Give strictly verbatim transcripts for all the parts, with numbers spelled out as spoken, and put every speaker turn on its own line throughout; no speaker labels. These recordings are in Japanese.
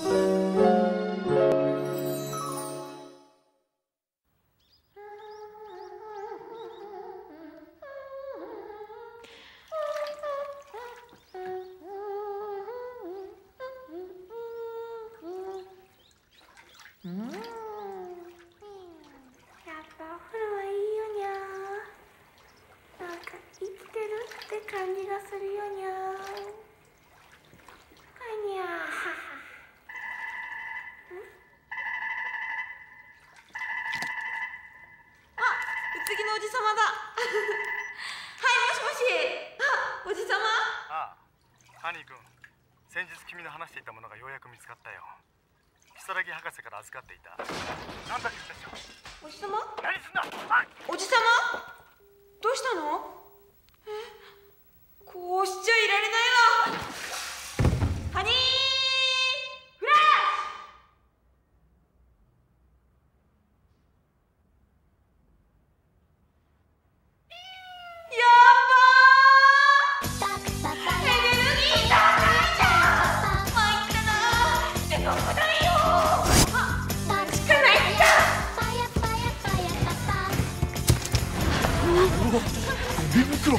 うん、やっぱお風呂はいいよにゃー。なんか生きてるって感じがするよにゃー。あにゃーはは。あ、うつぎのおじさまだ。はい、もしもし。あ、おじさま。
ああ、ハニー君、先日君の話していたものがようやく見つかったよ。如月博士から預かっていた。なんだ君たちは。
おじさま？
何すんだ。
おじさま？どうしたの？え、こうしちゃいられないわ。ハニーフラッシュ。やっばー。エネルギー高いじゃん。参ったなー。ってどこだよ。
ビ袋。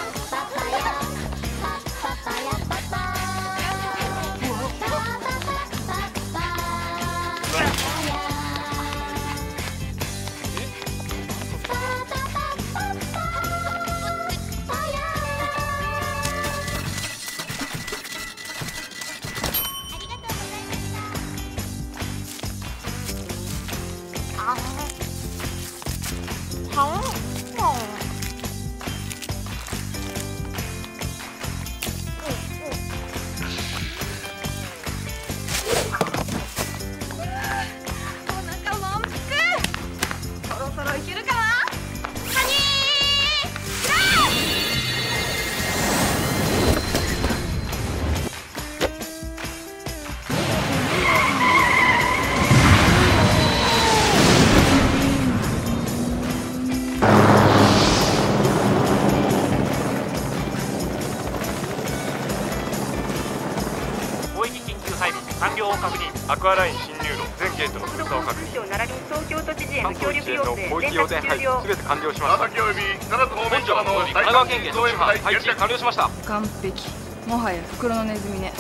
アクアライン進入路全ゲートの封鎖を確認。
奈良東京都知事への協力要請
広域要請配備すべて完了しました。長崎及び奈良方面からの神奈川県警特殊班配置完了しました。
完璧。もはや袋のネズミね。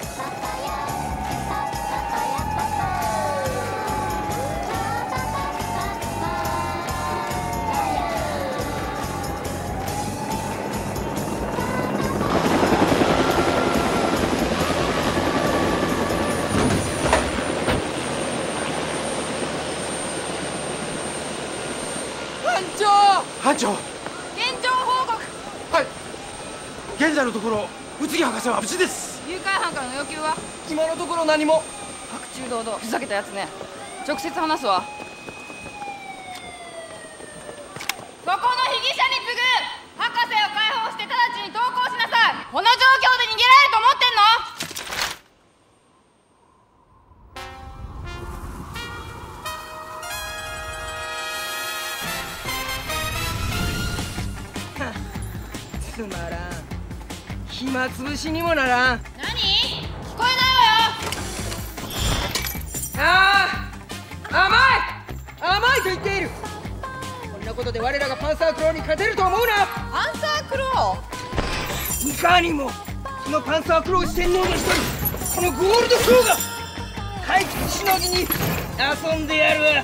班長、
現状報告。
はい。現在のところ宇津木博士は無事です。
誘拐犯からの要求は？
今のところ何も。
白昼堂々ふざけたやつね。直接話すわ。そこの被疑者に次ぐ博士を解放して直ちに投降しなさい。この状況で逃げられると思ってんの？
つまらん。暇つぶしにもならん。
何？聞こえないわよ。
ああ、甘い甘いと言っている。こんなことで我らがパンサークローに勝てると思うな。
パンサークロ
ー？いかにも。そのパンサークロー四天王の一人、このゴールドクローが退屈しのぎに遊んでやるわ。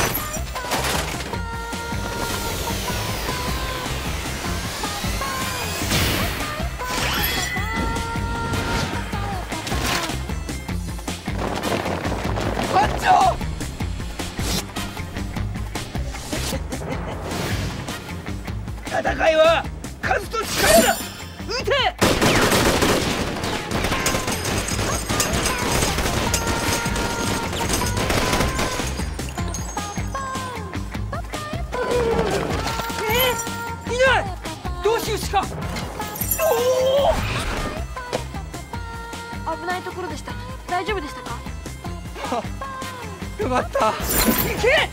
戦いは数と力だ。撃て。えー、いない。どうしようしか。お
お。危ないところでした。大丈夫でしたか？
よかった。行け。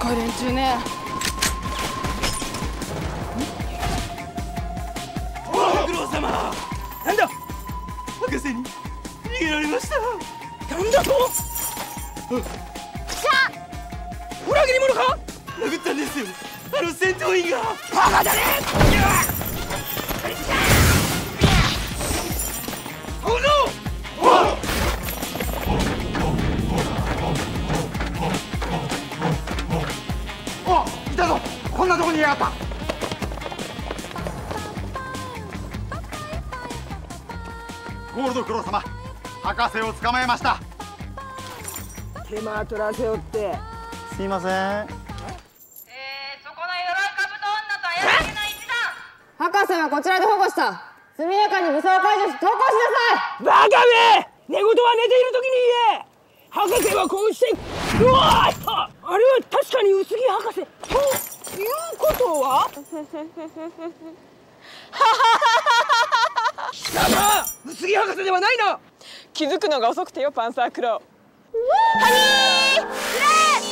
こい連中ね。
ご苦労様。なんだ博士に逃げられました。なんだと。裏切り者か。殴ったんですよ、あの戦闘員が。バカだね。おの
おいたぞ。こんなとこにいやがった。ゴールドクロー様、博士を捕まえました。
手間取らせおって
すいません。
えー、そこの鎧兜女と怪しげな一団。博士はこちらで保護した。速やかに武装解除し投降しなさい。
バカめ。寝言は寝ている時に言え。博士はこうして。うわあ、あれは確かに薄木博士ということは。貴様、薄木博士ではないな。
気づくのが遅くてよ、パンサークロー。ハニーフレ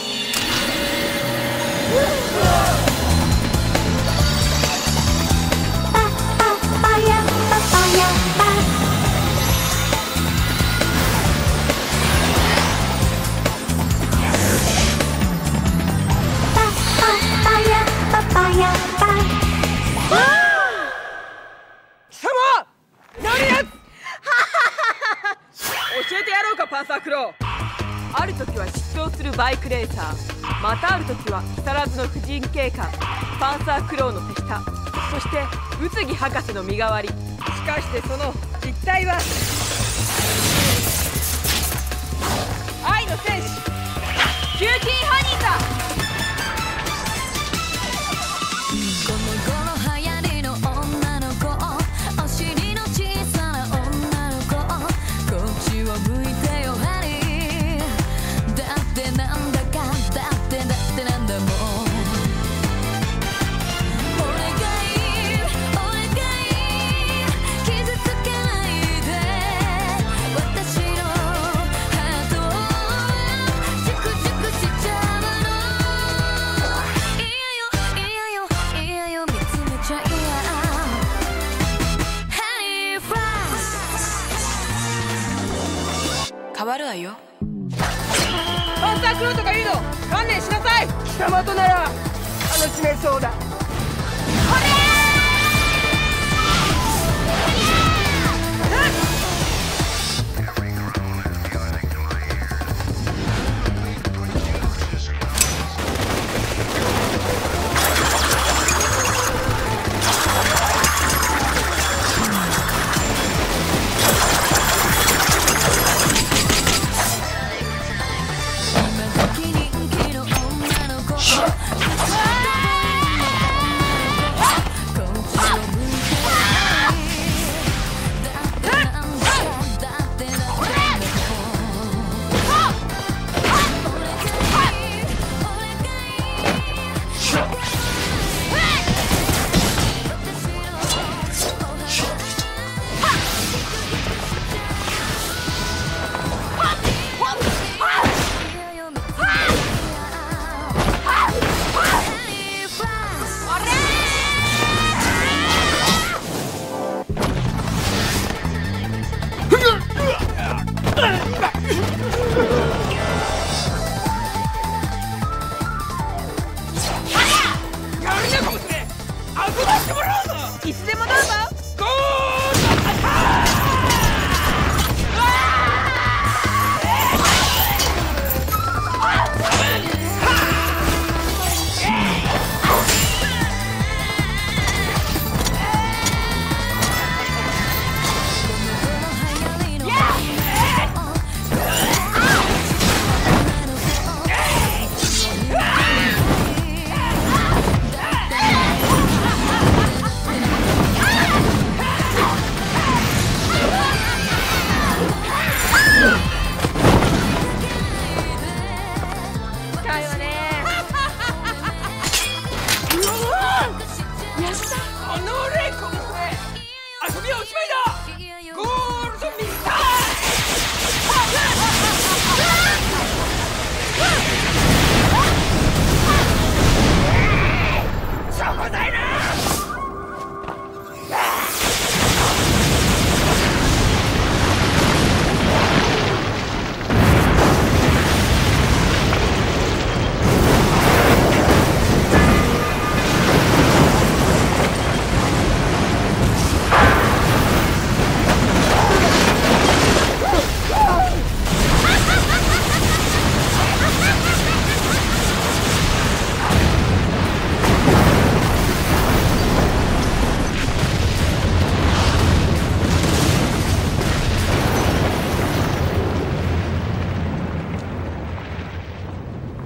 教えてやろうか、パンサークロー。ある時は疾走するバイクレーサー、またある時は木更津の婦人警官、パンサークローの手下、そして宇津木博士の身代わり。しかしてその実態は愛の戦士キューティーハニーさ。変わるわよ。パンサークローとか言うの観念しなさい。
貴様となら楽しめそうだ。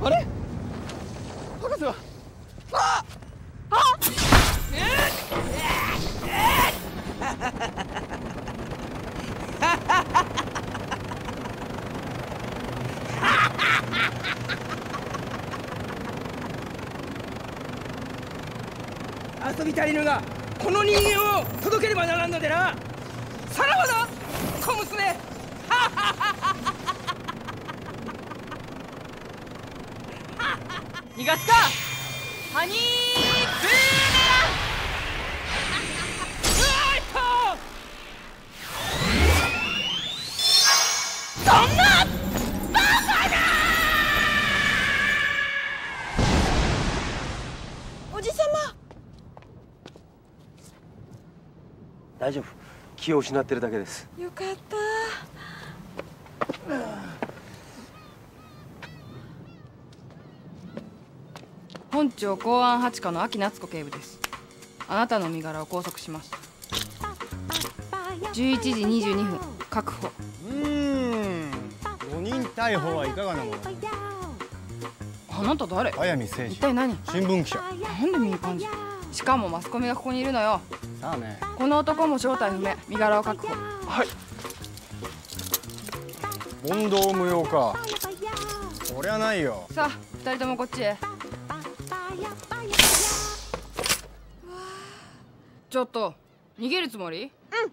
あれ博士はああ遊び足りぬがこの人間を届ければならんのでな。さらばだ小娘。
逃がすかハニーブーメラン。そんなバカな。おじさま
大丈夫、気を失ってるだけです。
よかった。本庁公安八課の秋夏子警部です。あなたの身柄を拘束します。じゅういちじにじゅうにふん確保。
うーん、ごにん逮捕はいかがなもの。
あなた誰？
早見誠
一体何？
新聞記者。
なんで民間人？しかもマスコミがここにいるのよ。
さあね。
この男も正体不明。身柄を確保。
はい。問答無用か。そりゃないよ。
さあ二人ともこっちへ。ちょっと逃げるつもり？
うん、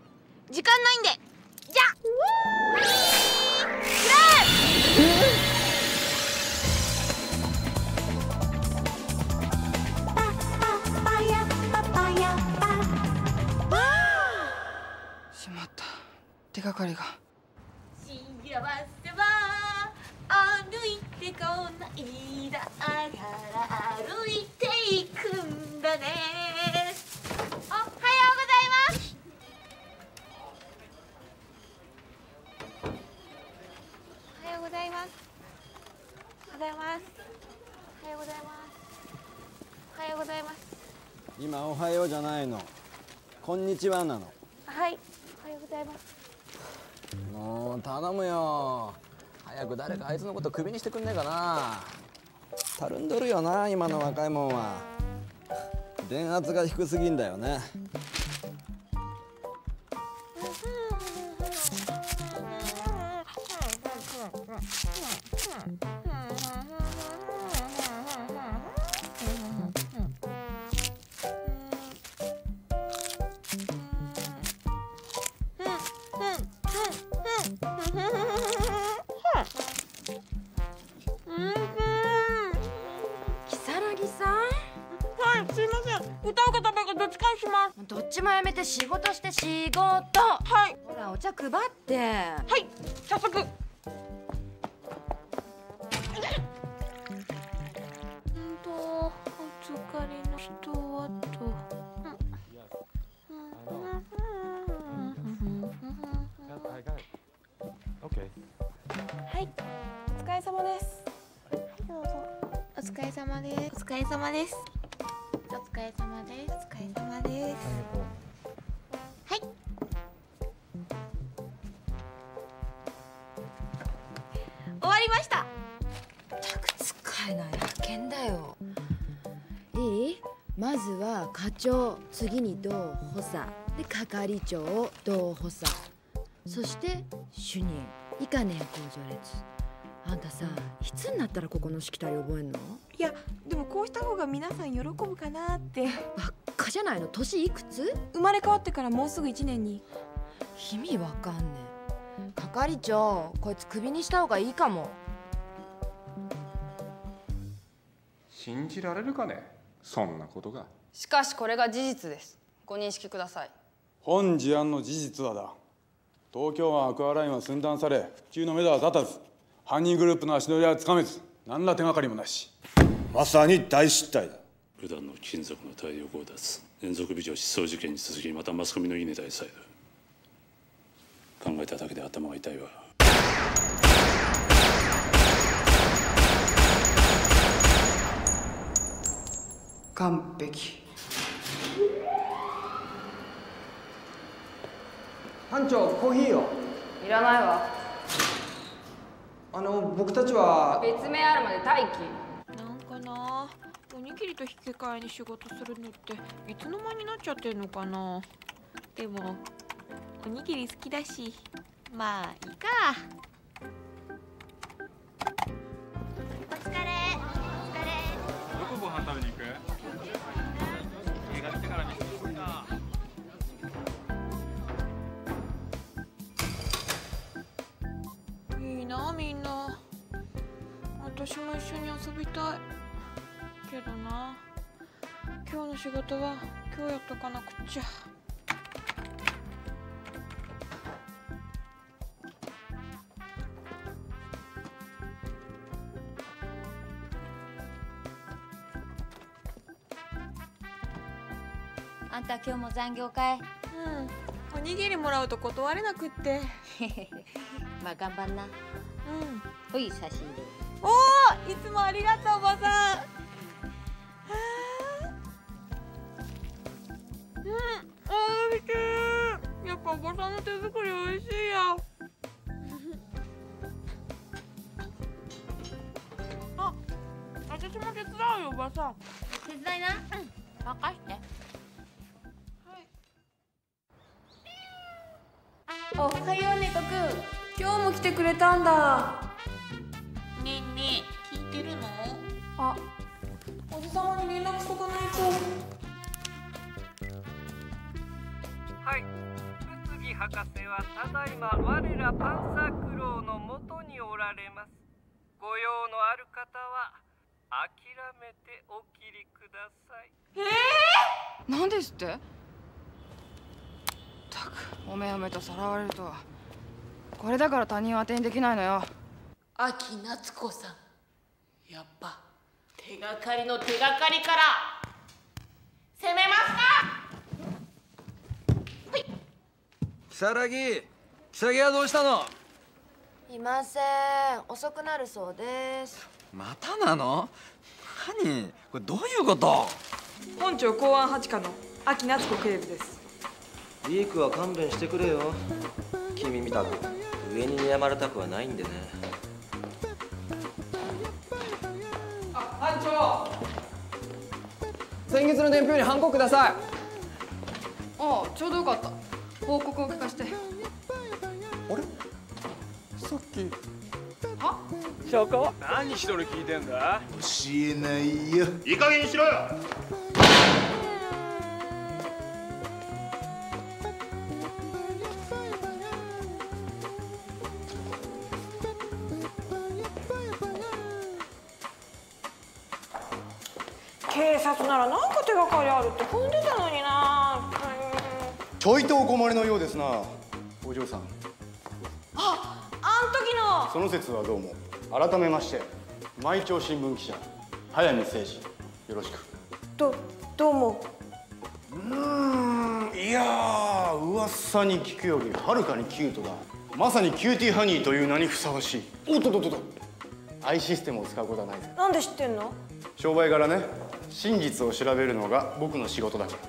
時間ないんで。じゃあ
しまった、手がかりが。
幸せは歩いてこないだから歩いていくんだね。おはようございます。おはようございます。おはようございます。おはようございます。おはようございます。
今おはようじゃないの、こんにちはなの。
はい、おはようございます。
もう頼むよ、早く誰かあいつのことクビにしてくんねえかな。たるんどるよな今の若いもんは。電圧が低すぎんだよね。
どっちもやめて仕事して仕事。はい。ほらお茶配って。
はい、早速。うんと、お疲れの人はと。はい、お疲れ様です。どうぞ。お疲れ様です。お疲れ様です。お疲れ様です。お疲れ様です。はい。終わりました。
たく使えない派遣だよ。いい？まずは課長、次に同補佐で係長、同補佐、そして主任以下年功序列。あんたさ、いつになったらここのしきたり覚えんの？
いや、でもこうした方が皆さん喜ぶかなって。
ばっかじゃないの。年いくつ？
生まれ変わってからもうすぐいちねんに。
意味わかんねえ。係長、こいつクビにした方がいいかも。
信じられるかね、そんなことが。
しかしこれが事実です。ご認識ください。
本事案の事実はだ、東京湾アクアラインは寸断され復旧のめどは立たず、犯人グループの足取りはつかめず、何ら手がかりもなし。
まさに大失態だ。
普段の貴金属の大量強奪、連続美女失踪事件に続き、またマスコミのいいネタでさえだ。考えただけで頭が痛いわ。
完璧。
班長、コーヒーを。
いらないわ。
あの僕たちは
別名あるまで待機。
なんかな、おにぎりと引き換えに仕事するのっていつの間になっちゃってんのかな。でもおにぎり好きだし、まあいいか。
お疲れ。お疲れ。
どこご飯食べに行く？映画見てからにしようか。
いいなみんな。私も一緒に遊びたいけどな。今日の仕事は今日やっとかなくっちゃ。
あんた今日も残業かい？
うん、おにぎりもらうと断れなくって。
まあ頑張んな。うん。ほい、差し入れ。
おお、いつもありがとうおばさん。うん、おいしい。やっぱおばさんの手作りおいしいや。あ、私も手伝うよおばさん。
手伝いな。うん、任して。
おはようねこくん。今日も来てくれたんだ。ねえねえ、聞いてるの？あ、おじさまに連絡しとかないと。
はい、宇津木博士はただいま我らパンサークローの元におられます。ご用のある方は諦めてお切りください。
えー、なんですって？たく、おめおめとさらわれるとは。これだから他人を当てにできないのよ。
秋夏子さん、やっぱ手がかりの手がかりから攻めますか。はい。
如月、如月はどうしたの？
いません。遅くなるそうです。
またなの？何？これどういうこと？
本庁公安八課の秋夏子警部です。
リークは勘弁してくれよ。君みたく上に睨まれたくはないんでね。
あ、班長。先月の伝票にハンコください。
ああ、ちょうどよかった。報告を聞かせて。
あれ？さっき。
は？
証拠？何一人聞いてんだ？
教えないよ。
いい加減にしろよ。
警察なら何か手がかりあるって踏んでたのにな。
ちょいとお困りのようですな、お嬢さん。
あ、あん時の。
その説はどうも。改めまして毎朝新聞記者早見誠司、よろしく。
どどうも。
うーん、いやー、噂に聞くよりはるかにキュートだ。まさにキューティーハニーという名にふさわしい。おっとっとっとっと、アイシステムを使うことはないぜ。
なんで知ってんの？
商売柄ね。真実を調べるのが僕の仕事だから。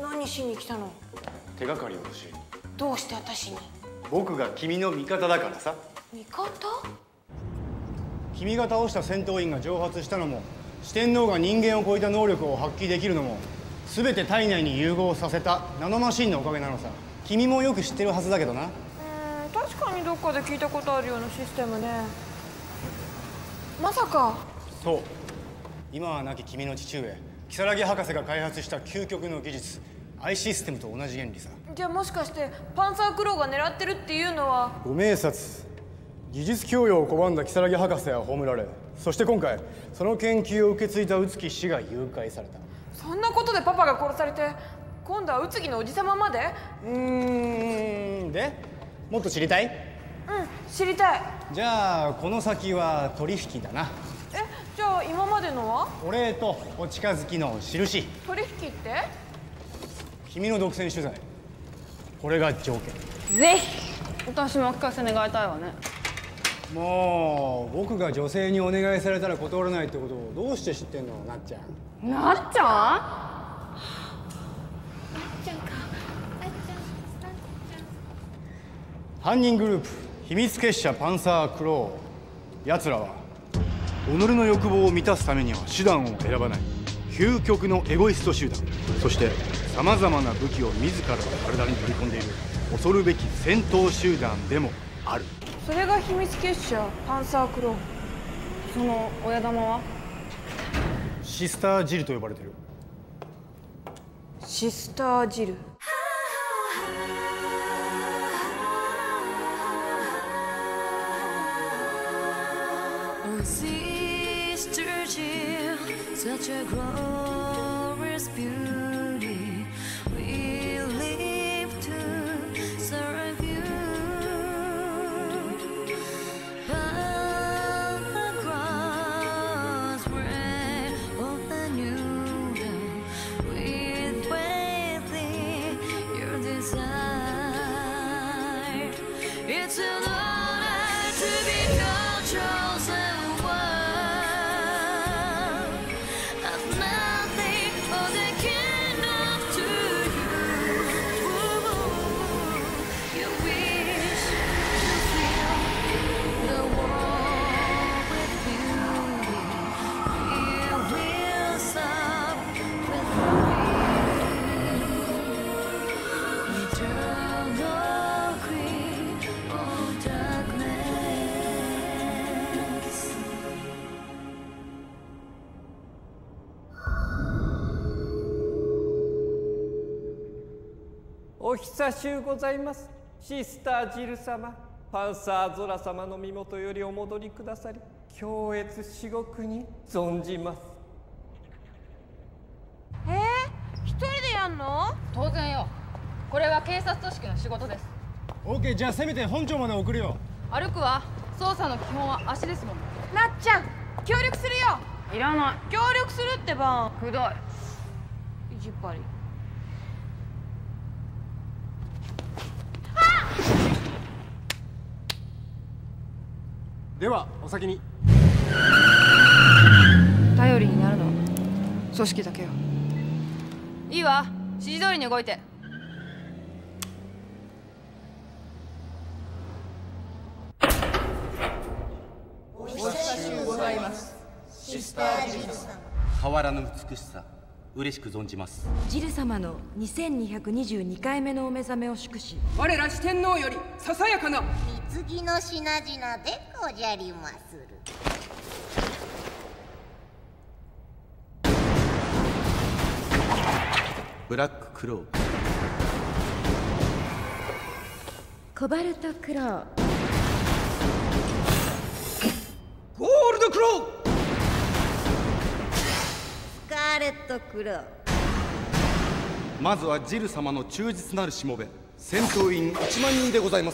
何しに来たの？
手がかりを欲しい。
どうして私に？
僕が君の味方だからさ。
味方？
君が倒した戦闘員が蒸発したのも、四天王が人間を超えた能力を発揮できるのも、全て体内に融合させたナノマシンのおかげなのさ。君もよく知ってるはずだけどな。
うん、確かにどっかで聞いたことあるようなシステムね。まさか。
そう、今は亡き君の父上如月博士が開発した究極の技術、アイシステムと同じ原理さ。
じゃあもしかしてパンサークローが狙ってるっていうのは？
ご明察。技術供与を拒んだ如月博士は葬られ、そして今回その研究を受け継いだ宇津木氏が誘拐された。
そんなことでパパが殺されて、今度は宇津木のおじさままで？
うーん、でもっと知りたい？
うん、知りたい。
じゃあこの先は取引だな。
え、じゃあ今までのは？
お礼とお近づきの印。
取引って？
君の独占取材、これが条件。
ぜひ私も聞かせ願いたいわね。
もう僕が女性にお願いされたら断れないってことをどうして知ってんの、なっちゃん。
なっちゃん？なっ
ちゃんか。なっちゃん。
犯人グループ秘密結社パンサークロー、 奴らは己の欲望を満たすためには手段を選ばない究極のエゴイスト集団、そしてさまざまな武器を自らの体に取り込んでいる恐るべき戦闘集団でもある。
それが秘密結社パンサークローン。その親玉は
シスタージルと呼ばれてる。
シスタージル。
Sister Jill, such a glorious beauty. We live to serve you. But the cross where all the new dawn with waiting your desire. It's an honor to be your chosen.
お久しゅうございます。シスタージル様、パンサーゾラ様の身元よりお戻りくださり、恐悦至極に存じます。
えー、一人でやんの？
当然よ。これは警察組織の仕事です。
オーケー、じゃあせめて本庁まで送るよ。
歩くわ。捜査の基本は足ですもん。
なっちゃん、協力するよ。
いらない。
協力するってば。
くどい。
意地っ張り。
ではお先に。
頼りになるのは組織だけよ。いいわ、指示通りに動いて。
お久しゅうございます。シスタージルさん。
変わらぬ美しさ、嬉しく存じます。
ジル様のにせんにひゃくにじゅうにかいめのお目覚めを祝し、
我ら四天王よりささやかな
貢ぎの品々でごじゃりまする。
ブラッククロー、
コバルトクロー、
ゴールドクロー、
スカーレットクロー。
まずはジル様の忠実なるしもべ、戦闘員いちまんにんでございます。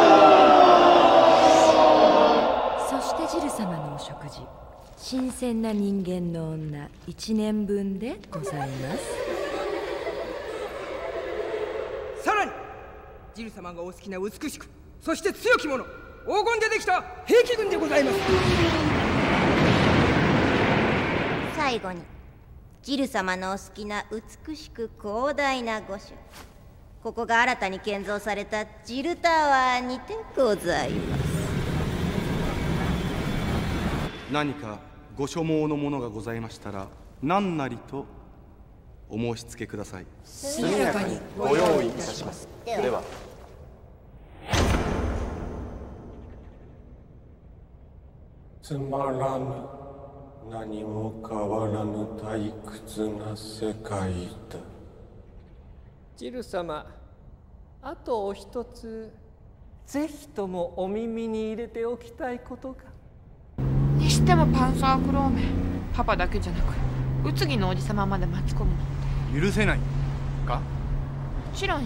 そしてジル様のお食事、新鮮な人間の女いちねんぶんでございます。
さらにジル様がお好きな美しく、そして強き者、黄金でできた兵器軍でございます。
最後にジル様のお好きな美しく広大な御所、ここが新たに建造されたジルタワーにてございます。
何かご所望のものがございましたら何なりとお申し付けください。
速やかにご用意いたします。では。
つまらぬ、何も変わらぬ退屈な世界だ。
ジル様、あとお一つぜひともお耳に入れておきたいことが。
にしてもパンサークローメパパだけじゃなく宇津木のおじさままで巻き込むなん
て許せないか？
もちろんよ。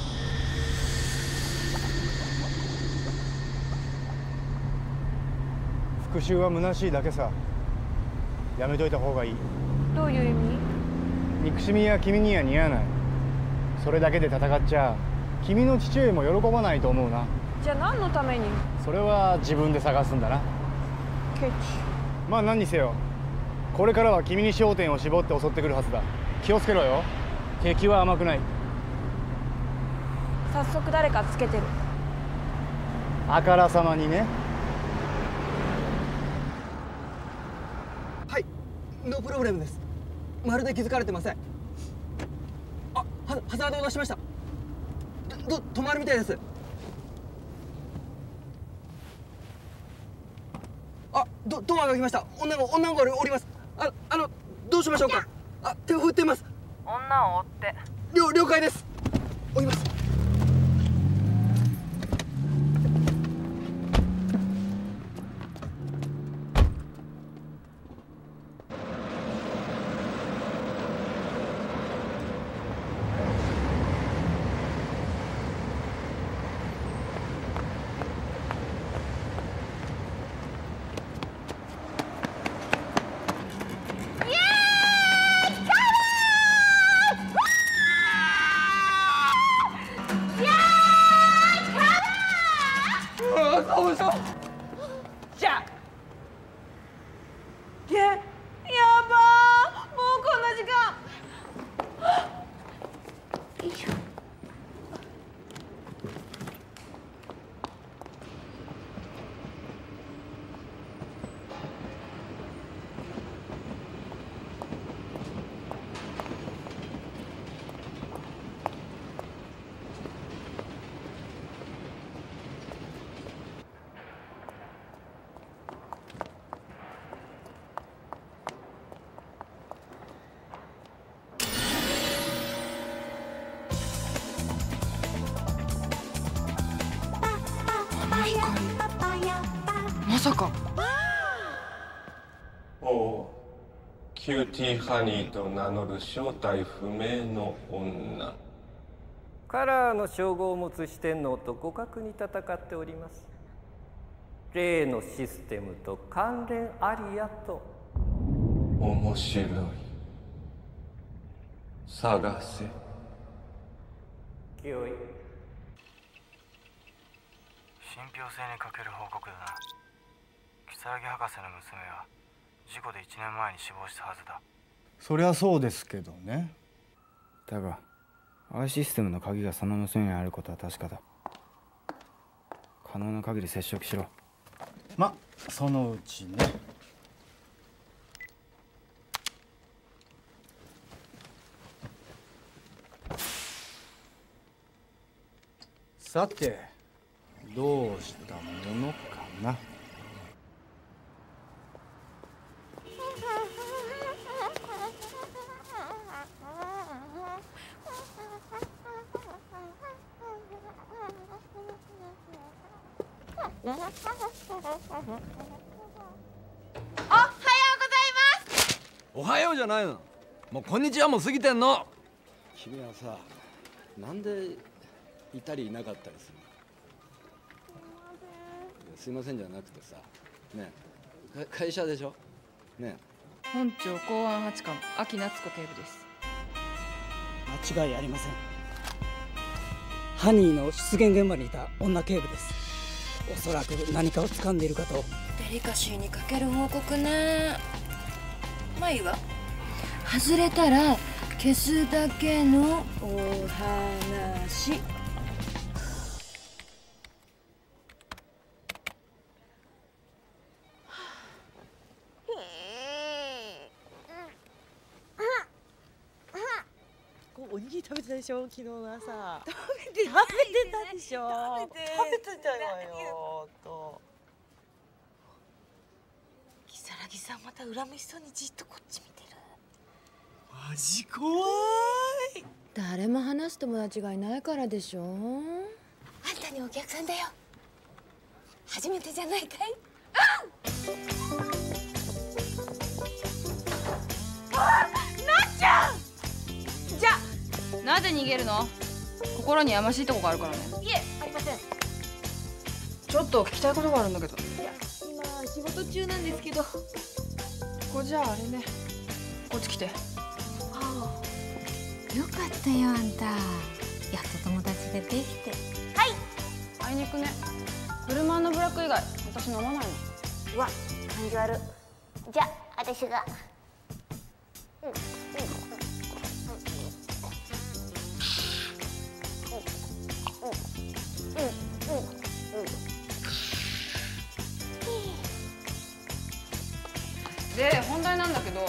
復讐は虚しいだけさ。やめといた方がいい。
どういう意味？
憎しみは君には似合わない。それだけで戦っちゃ君の父上も喜ばないと思うな。
じゃあ何のために？
それは自分で探すんだな。
ケチ。
まあ何にせよ、これからは君に焦点を絞って襲ってくるはずだ。気をつけろよ。敵は甘くない。
早速誰かつけてる。
あからさまにね。
ノープロブレムです。まるで気づかれてません。あ、はハザードを出しました。どど止まるみたいです。あ、ドドアが開きました。女の女の子がおります。ああのどうしましょうか。あ、手を振っています。
女を追って。
了了解です。追います。
じゃあげやばー、もうこんな時間。よいしょ。
まさか。
おう、キューティーハニーと名乗る正体不明の女。
カラーの称号を持つ四天王と互角に戦っております。例のシステムと関連ありやと。
面白い。探せ。
よい。
信憑性に欠ける報告だな。如月博士の娘は事故でいちねんまえに死亡したはずだ。
そりゃそうですけどね。
だがアイシステムの鍵がその娘にあることは確かだ。可能な限り接触しろ。
ま、そのうちね。さてどうしたものかな。
おはようございます。
おはようじゃないの。もうこんにちはも過ぎてんの。君はさ、なんでいたりいなかったりするの。すいませんじゃなくてさ、ねえ、会社でしょ。ねえ。
本庁公安八課の秋夏子警部です。
間違いありません。ハニーの出現現場にいた女警部です。おそらく何かを掴んでいるかと。
デリカシーに欠ける報告ね。まあいいわ。外れたら消すだけのお話。
おにぎり食べてたでしょ、昨日の朝。
食べ
て食べてたでしょ。
食べて
食べてたわよ。と。
如月さんまた恨めしそうにじっとこっち見てる。
マジ怖い。
誰も話す友達がいないからでしょ。
あんたにお客さんだよ。初めてじゃないかい。うん。あ、なっちゃん。
じゃあなぜ逃げるの。心にやましいとこがあるからね。
いえ、ありません。
ちょっと聞きたいことがあるんだけど。
いや、今仕事中なんですけど。
ここじゃああれね。こっち来て。
ああ、よかったよあんた。やっと友達ができて。はい。
あいにくね。車のブラック以外私飲まないの。
うわ、感じ悪。じゃあ私が。うんうん。
で本題なんだけど、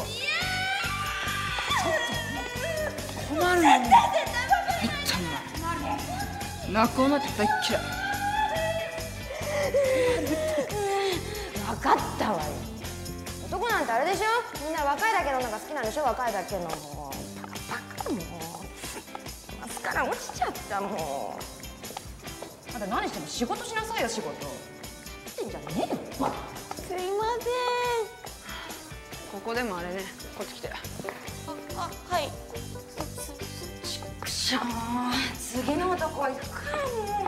困るの。絶対絶対泣く女って大っ嫌い。
分かったわよ。男なんてあれでしょ、みんな若いだけの女が好きなんでしょ。若いだけの。もうバカもうマスカラ落ちちゃったもう。あんた何しても仕事しなさいよ。仕事してんじゃねえよ。
すいません。
ここでもあれね、こっち来て。
あ、あ、はい。
ちくしょう、次の男は行くからもう。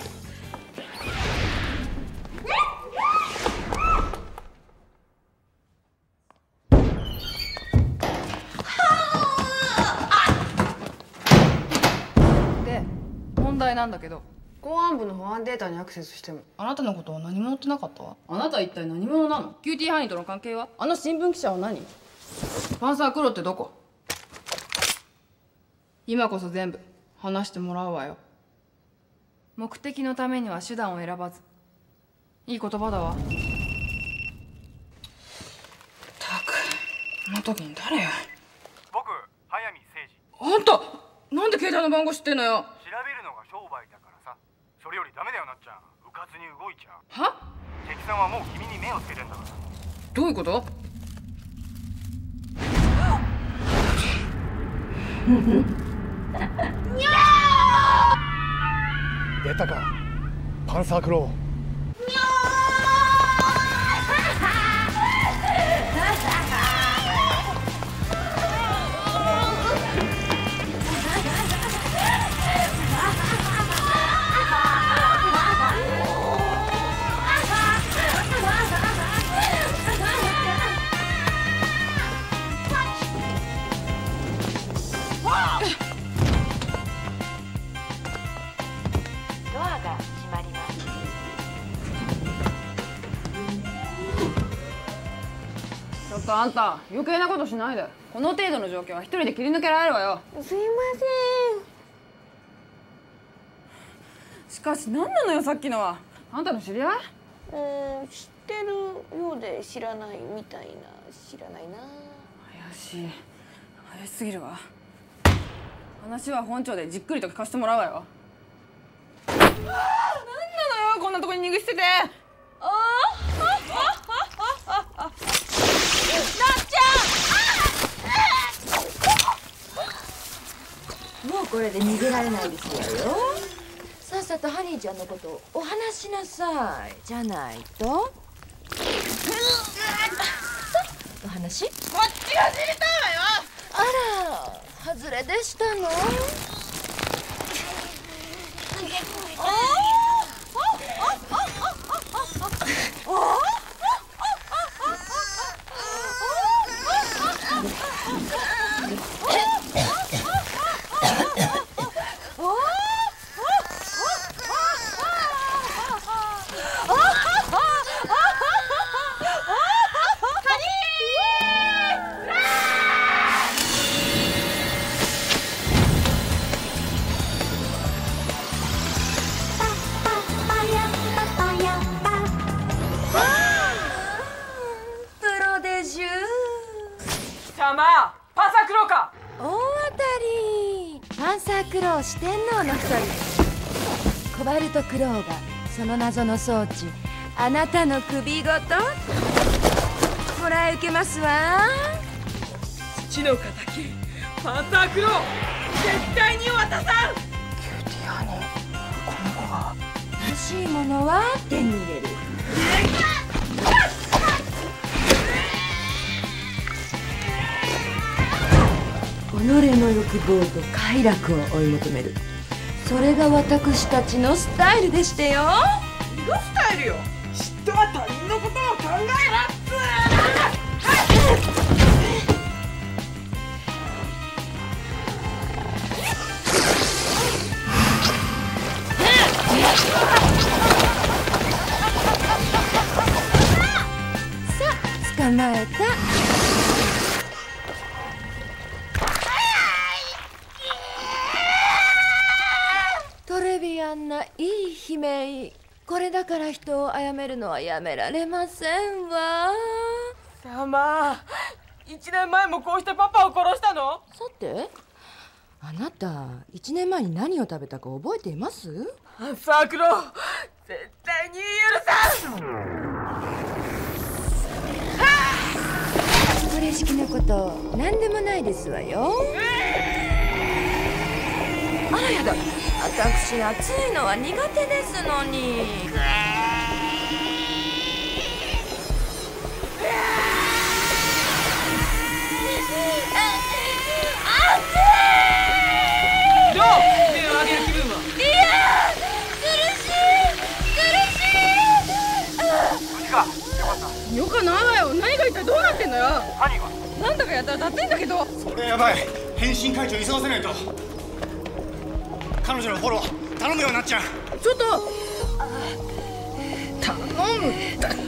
で問題なんだけど、公安部の保安データにアクセスしてもあなたのことは何も載ってなかったわ。あなたは一体何者なの？キューティーハニーとの関係は？あの新聞記者は何？パンサークロってどこ？今こそ全部話してもらうわよ。目的のためには手段を選ばず。いい言葉だわ。たく、この時に誰よ。
僕、早見誠二。
あんたなんで携帯の番号知ってんのよ。
調べるのが商売だからさ。それよりダメだよなっちゃん。うかつに動いちゃう。
は？
敵さんはもう君に目をつけてんだから。
どういうこと？
出たか、パンサークロー。
ドアが閉まります。
ちょっとあんた余計なことしないで。この程度の状況は一人で切り抜けられるわよ。
すいま
しかし何なのよさっきのは。あんたの知り合い？
せん。うん、知ってるようで知らないみたいな。知らないな。
怪しい。怪しすぎるわ。話は本庁でじっくりと聞かせてもらうわよ。何なのよこんなとこに逃げ捨てて。ああなっち
ゃん。もうこれで逃げられないですよ。さっさとハニーちゃんのことをお話しなさい。じゃないと。お話？こっちが知りたいわよ。あら、外れでしたの？
パンサークローか。
大当たり。パンサークロー四天王の一人、コバルトクローがその謎の装置、あなたの首ごともらい受けますわ。
父の敵パンサークロー絶対に渡さん。
キューティーハニー、この子が欲しいものは手に入れる。己の欲望と快楽を追い求める、それが私たちのスタイルでしてよ。
何がスタイルよ。人は他人のことを考えろっつ
さあ捕まえた。トレビアンないい悲鳴。これだから人を殺めるのはやめられませんわ。
様、一年前もこうしてパパを殺したの？
さて、あなた一年前に何を食べたか覚えています？
パンサークロー、絶対に許さん。
これ式のこと何でもないですわよ。あらやだ、私暑いのは苦手ですのに。
どう？手を上げる気分は？
いやー、苦しい苦しい。
無事か？よかった。
よかないわよ。何が一体どうなってんのよ。
犯人は？
なんだかやったら立ってんだけど。
それやばい。変身会長急がせないと。彼女のフォロー頼むようになっちゃう。
ちょっと頼むだって。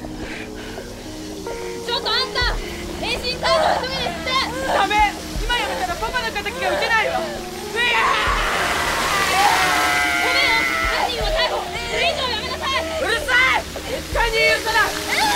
ちょっとあんた、変身会長急げですって。
ダメ、今やめたらパパの敵が撃てないわ。うわ
ごめんよ、犯人は逮捕。それ以上やめなさい。
うるさい、絶対に許さない。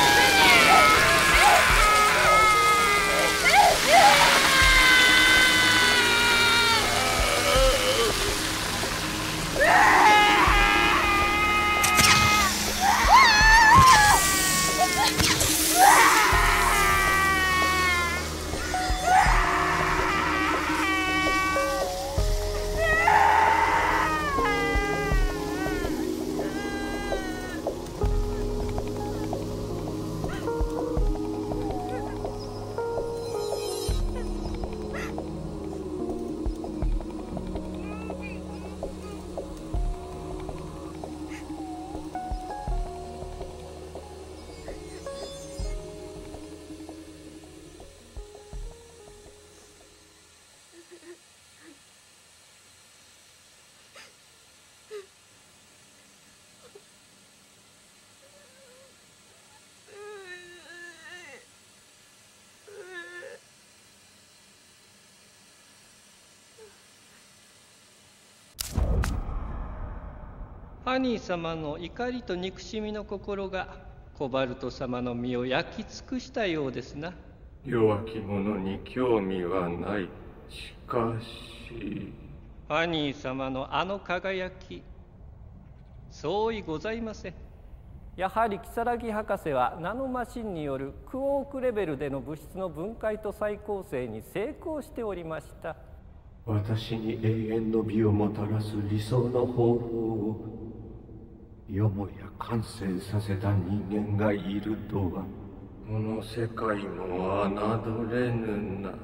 ハニー様の怒りと憎しみの心がコバルト様の身を焼き尽くしたようですな。
弱き者に興味はない。しかし
ハニー様のあの輝き、相違ございません。やはり如月博士はナノマシンによるクォークレベルでの物質の分解と再構成に成功しておりました。
私に永遠の美をもたらす理想の方法をよもや完成させた人間がいるとは、この世界も侮れぬな。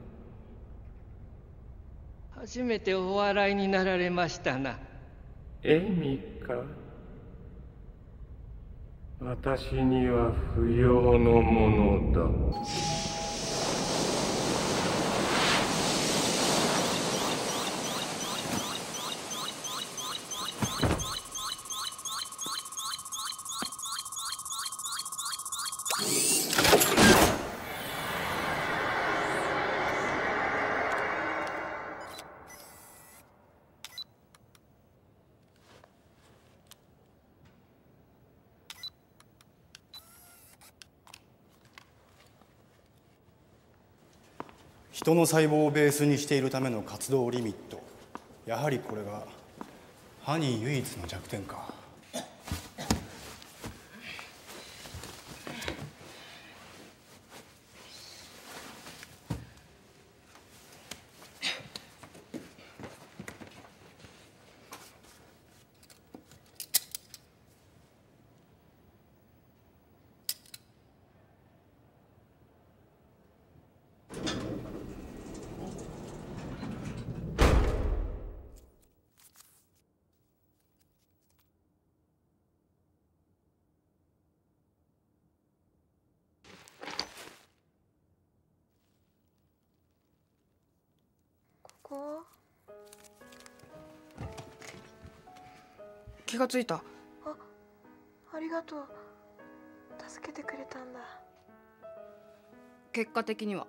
初めてお笑いになられましたな。
エミか。私には不要のものだ。
人の細胞をベースにしているための活動リミット、やはりこれがハニー唯一の弱点か。
こ
気がついた。
あ、ありがとう。助けてくれたんだ。
結果的には。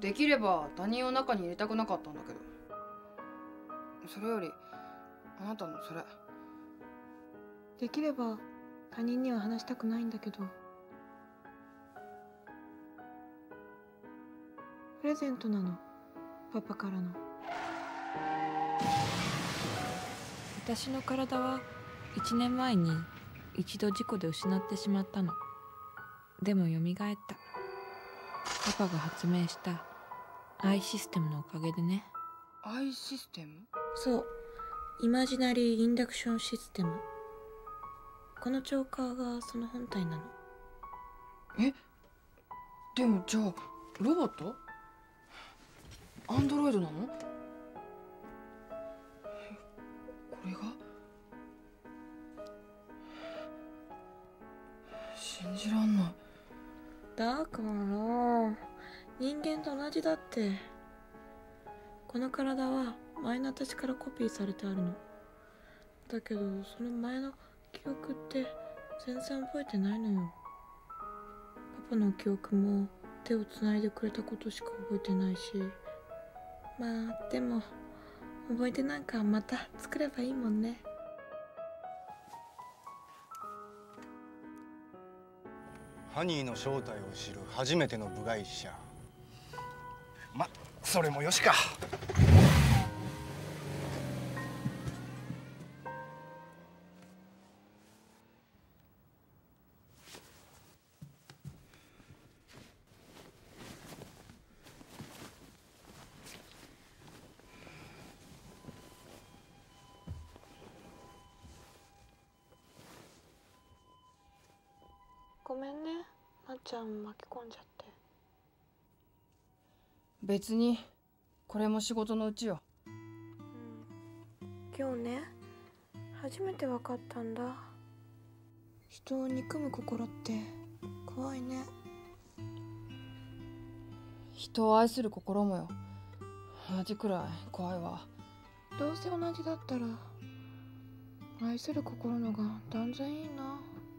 できれば他人を中に入れたくなかったんだけど、それよりあなたのそれ。
できれば他人には話したくないんだけど、プレゼントなの、パパからの。私の体はいちねんまえに一度事故で失ってしまったの。でも蘇った。パパが発明したアイシステムのおかげでね。
アイシステム？
そう、イマジナリーインダクションシステム。このチョーカーがその本体なの。
え、でもじゃあロボット？アンドロイドなの？これが？信じらんない。
だから人間と同じだって。この体は前の私からコピーされてあるの。だけどその前の記憶って全然覚えてないのよ。パパの記憶も手をつないでくれたことしか覚えてないし、まあでも思い出なんかまた作ればいいもんね。
ハニーの正体を知る初めての部外者。ま、それもよしか。
ごめんね、なっちゃん巻き込んじゃって。
別にこれも仕事のうちよ。
うん、今日ね初めて分かったんだ。人を憎む心って怖いね。
人を愛する心もよ、同じくらい怖いわ。
どうせ同じだったら愛する心のが断然いいな。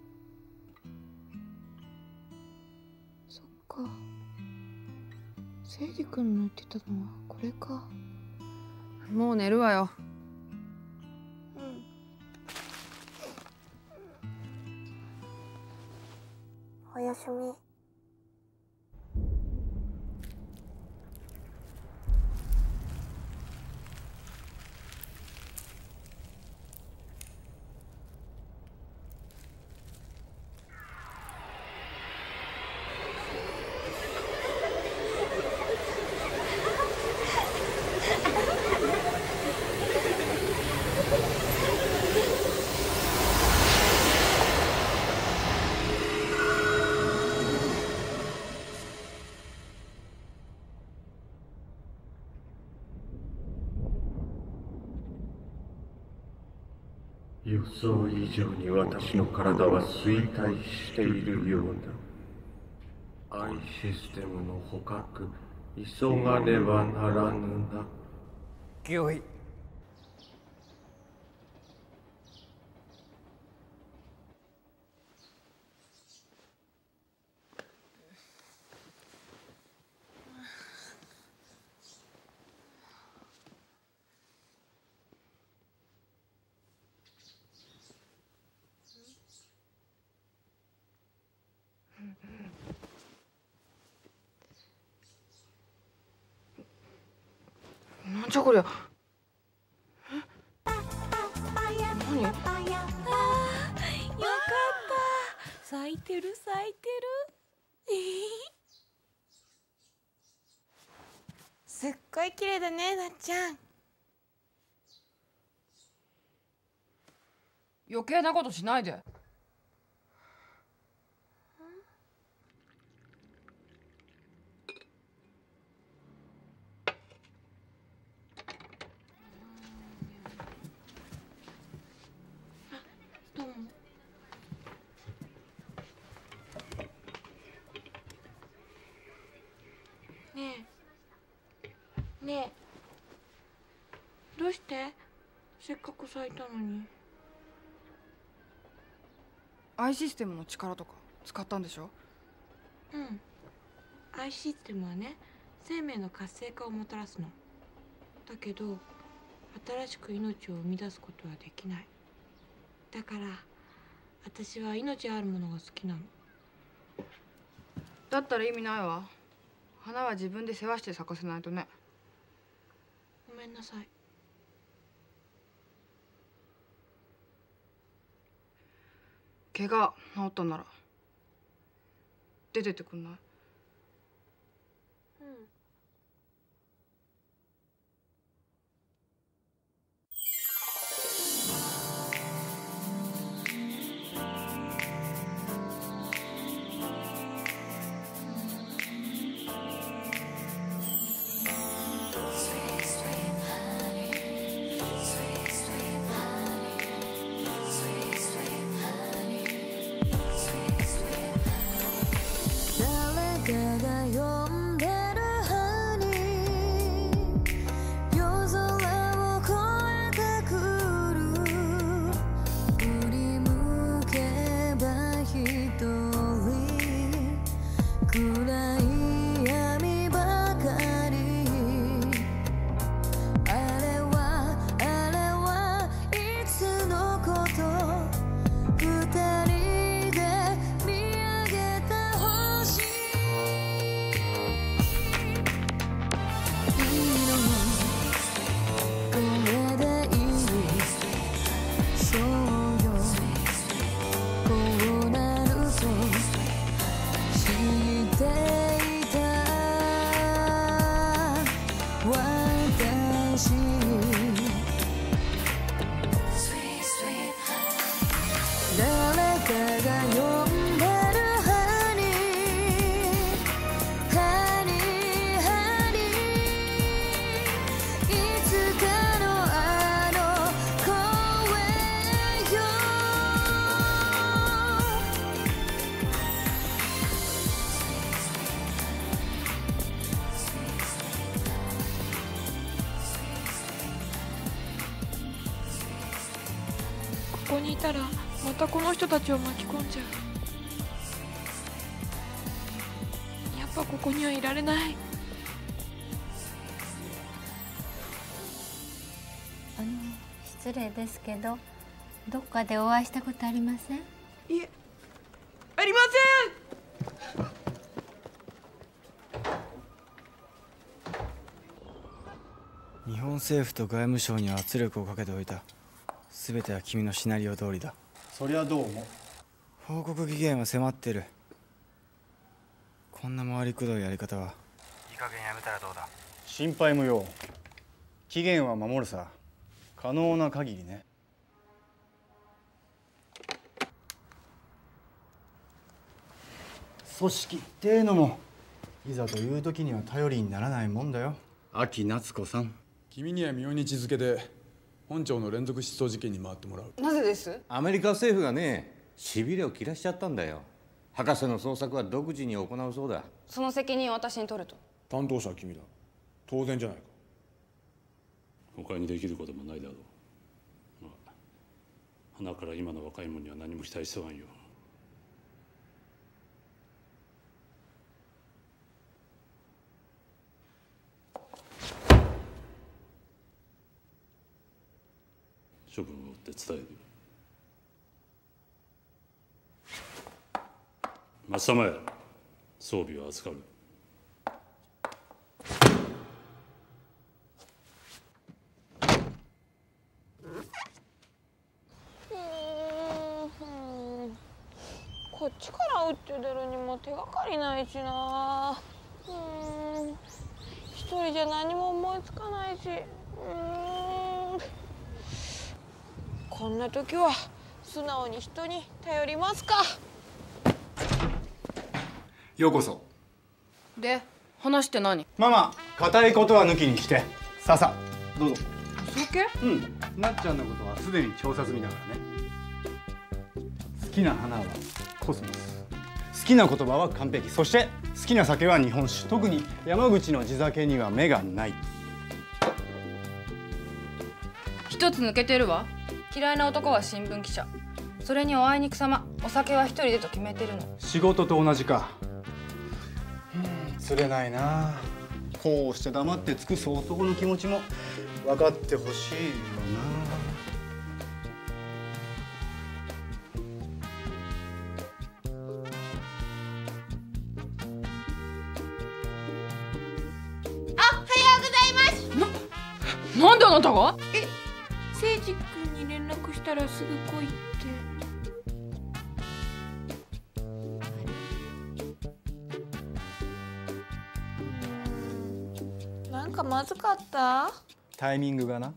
そっか、誠司君の言ってたのはこれか。
もう寝るわよ。
うん。おやすみ。
予想以上に私の体は衰退しているようだ。アイシステムの捕獲、急がねばならぬな。
御意。なんじゃこりゃ。え、何？ああ、よかった。
咲いてる咲いてる。すっごい綺麗だね、なっちゃん。
余計なことしないで。
ねえねえ、どうしてせっかく咲いたのに。
アイシステムの力とか使ったんでしょ？
うん、アイシステムはね、 生命の活性化をもたらすの。だけど新しく命を生み出すことはできない。だから私は命あるものが好きなの。
だったら意味ないわ。花は自分で世話して咲かせないとね。
ごめんなさい。
怪我治ったんなら出てってくんない？
うん。ここにいたらまたこの人たちを巻き込んじゃう。やっぱここにはいられない。
あの失礼ですけど、どっかでお会いしたことありません？
いえ、ありま
せん。日本政府と外務省に圧力をかけておいた。全ては君のシナリオ通りだ。
そりゃどうも。
報告期限は迫ってる。こんな回りくどいやり方はい
い加減やめたらどうだ。
心配無用。期限は守るさ。可能な限りね。組織っていうのもいざという時には頼りにならないもんだよ。秋夏子さん、
君には明日付で本庁の連続失踪事件に回ってもらう。
なぜです？
アメリカ政府がね、しびれを切らしちゃったんだよ。博士の捜索は独自に行うそうだ。
その責任を私に取ると？
担当者は君だ。当然じゃないか。
他にできることもないだろう。まあ、花から今の若い者には何も期待してはんよ。処分を追って伝える。松玉屋、装備を預かる。
こっちから撃って出るにも手がかりないしな。うん、一人じゃ何も思いつかないし。うん、こんな時は素直に人に頼りますか。
ようこそ。
で、話って何？
ママ、固いことは抜きにして。さあさあ、どうぞ。
お酒？
うん。なっちゃんのことはすでに調査済みだからね。好きな花はコスモス。好きな言葉は完璧。そして好きな酒は日本酒。特に山口の地酒には目がない。
一つ抜けてるわ。嫌いな男は新聞記者。それにおあいにくさま、お酒は一人でと決めてるの。
仕事と同じか。釣れないな。 こうして黙って尽くす男の気持ちも分かってほしいよ
あ、おはようございます。
なんであなたが？
え、誠司君に連絡したらすぐ来いって。なんかまずかった？
タイミングがな。
よ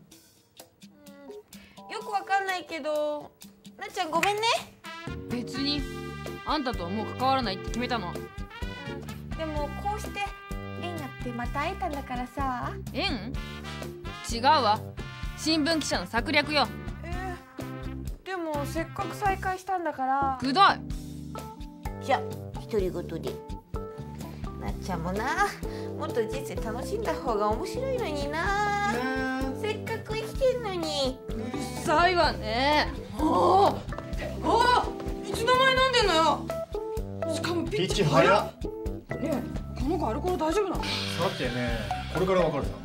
くわかんないけど、なっちゃんごめんね。
別にあんたとはもう関わらないって決めたの。
でもこうして縁があってまた会えたんだからさ。
縁？違うわ。新聞記者の策略よ。
えー、でもせっかく再会したんだから。
くどい。
じゃあ独り言で。なっちゃんもな、もっと人生楽しんだ方が面白いのにな。せっかく生きてんのに。
うるさいわね。ああ、ああ、いつの間に飲んでんのよ。しかもピッチ早っ。ねえ、この子アルコール大丈夫なの？
さてね、これからわかるさ。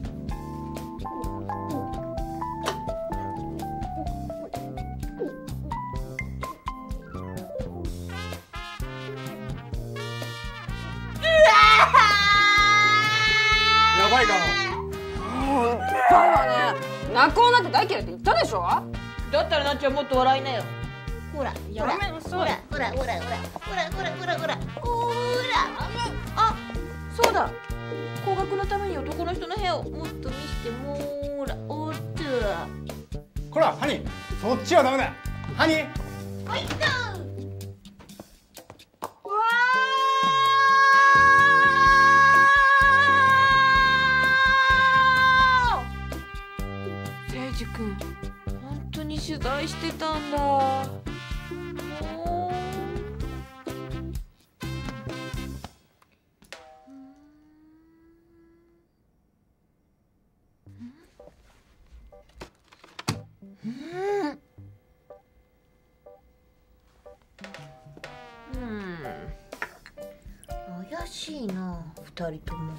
やばいかも。
だよね。泣こうなんて大嫌いって言ったでしょ。
だったらなっちゃんもっと笑いなよ。ほら、
やめなさい。
ほらほらほらほらほらほらほらほらほら。あ、そうだ。高額のために男の人の部屋をもっと見せてもらおうと。
こら、ハニー、そっちはダメだ。ハニー。
はいっと。誠司君、本当に取材してたんだ。もう。うん。怪しいな、二人とも。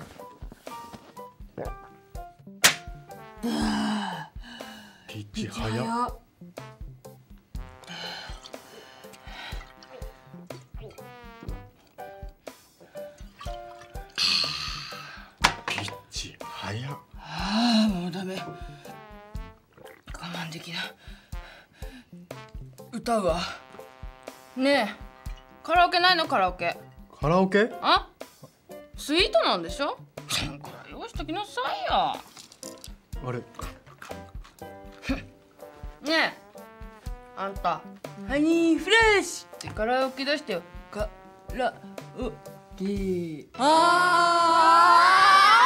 ピッチ早っ。ピッチ早っ。
ああ、もうダメ。我慢できない。歌うわ。ねえ、カラオケないの？カラオケ。
カラオケ？
あ？スイートなんでしょ？これ用意しときなさいよ。
あれ。
ねえ、あんた、ハニーフレッシュってカラオケ出してよ。カラオケ。ああ。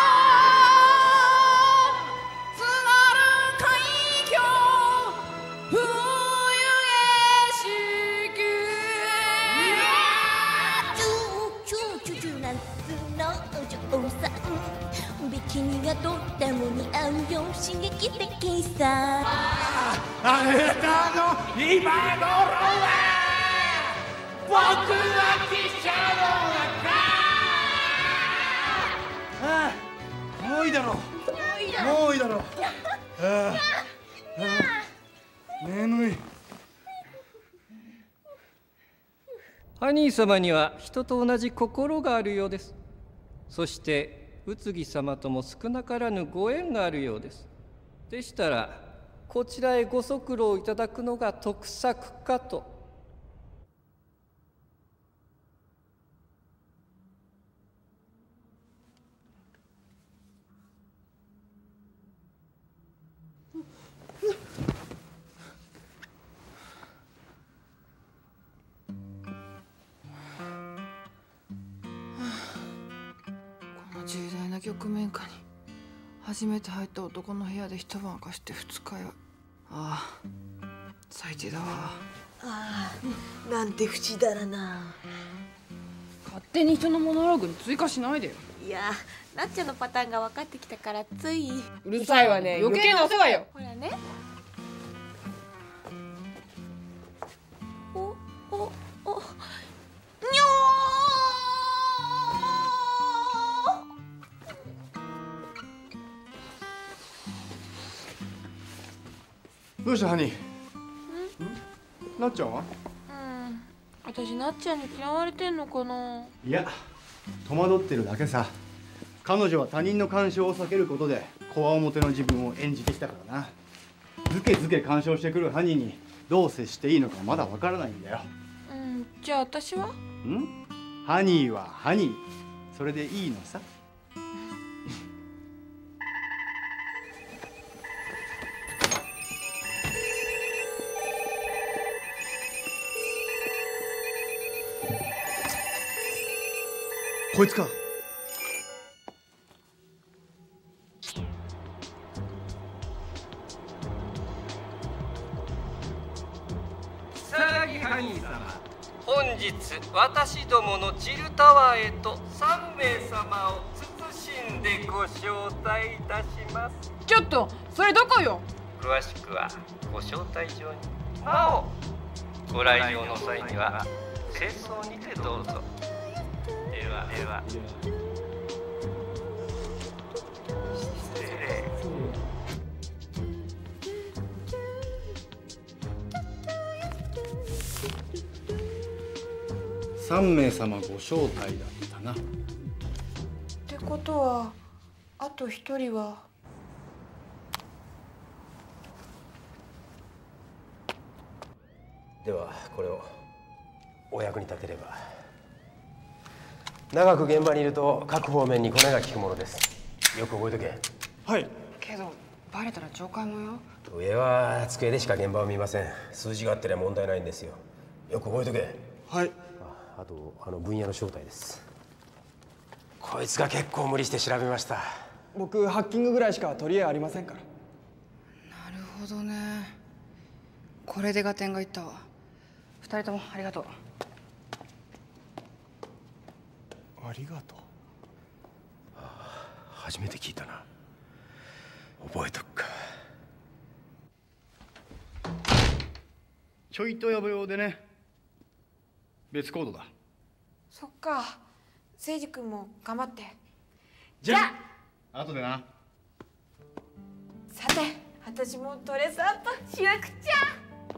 君がとっても似合うよ、刺激的さ。
あなたの今頃は僕は汽車の中。
ああ、もういいだろう。もういいだろう。ああ、眠い。
ハニー様には人と同じ心があるようです。そして宇津木様とも少なからぬご縁があるようです。でしたらこちらへご足労いただくのが得策かと。
重大な局面下に初めて入った男の部屋で一晩明かして二日酔い。ああ、最低だわ。
ああ、なんて口だらな。
勝手に人のモノローグに追加しないでよ。
いや、なっちゃんのパターンが分かってきたからつい。
うるさいわね。余計なお世話よ。
ほらね。おおお、にょー。
どうしたハニー？なっちゃんは？
うん私なっちゃんに嫌われてんのかな。
いや戸惑ってるだけさ。彼女は他人の干渉を避けることでこわ表の自分を演じてきたからな。ずけずけ干渉してくるハニーにどう接していいのかまだわからないんだよ。
うんじゃあ私は？
ん？ハニーはハニー。それでいいのさ。こいつか。
如月ハニー様、本日私どものジルタワーへとさんめい様を謹んでご招待いたします。
ちょっとそれどこよ。
詳しくはご招待状に。なおご来場の際には清掃にてどうぞ。ではでは失礼。
さんめい様ご招待だったな。
ってことはあと一人は。
ではこれをお役に立てれば。長く現場にいると各方面にコネが利くものです。よく覚えとけ。
はい。
けどバレたら懲戒もよ。
上は机でしか現場を見ません。数字があってりゃ問題ないんですよ。よく覚えとけ。
はい。
あ、あとあの分野の正体です。こいつが結構無理して調べました。
僕ハッキングぐらいしか取り柄ありませんから。
なるほどね。これで合点がいったわ。二人ともありがとう。
ありがとう。ああ、初めて聞いたな。覚えとくか。
ちょいとやぼ用でね。別コードだ。
そっか。誠司君も頑張って。
じゃあ後でな。
さて私もドレスアップしなくちゃ。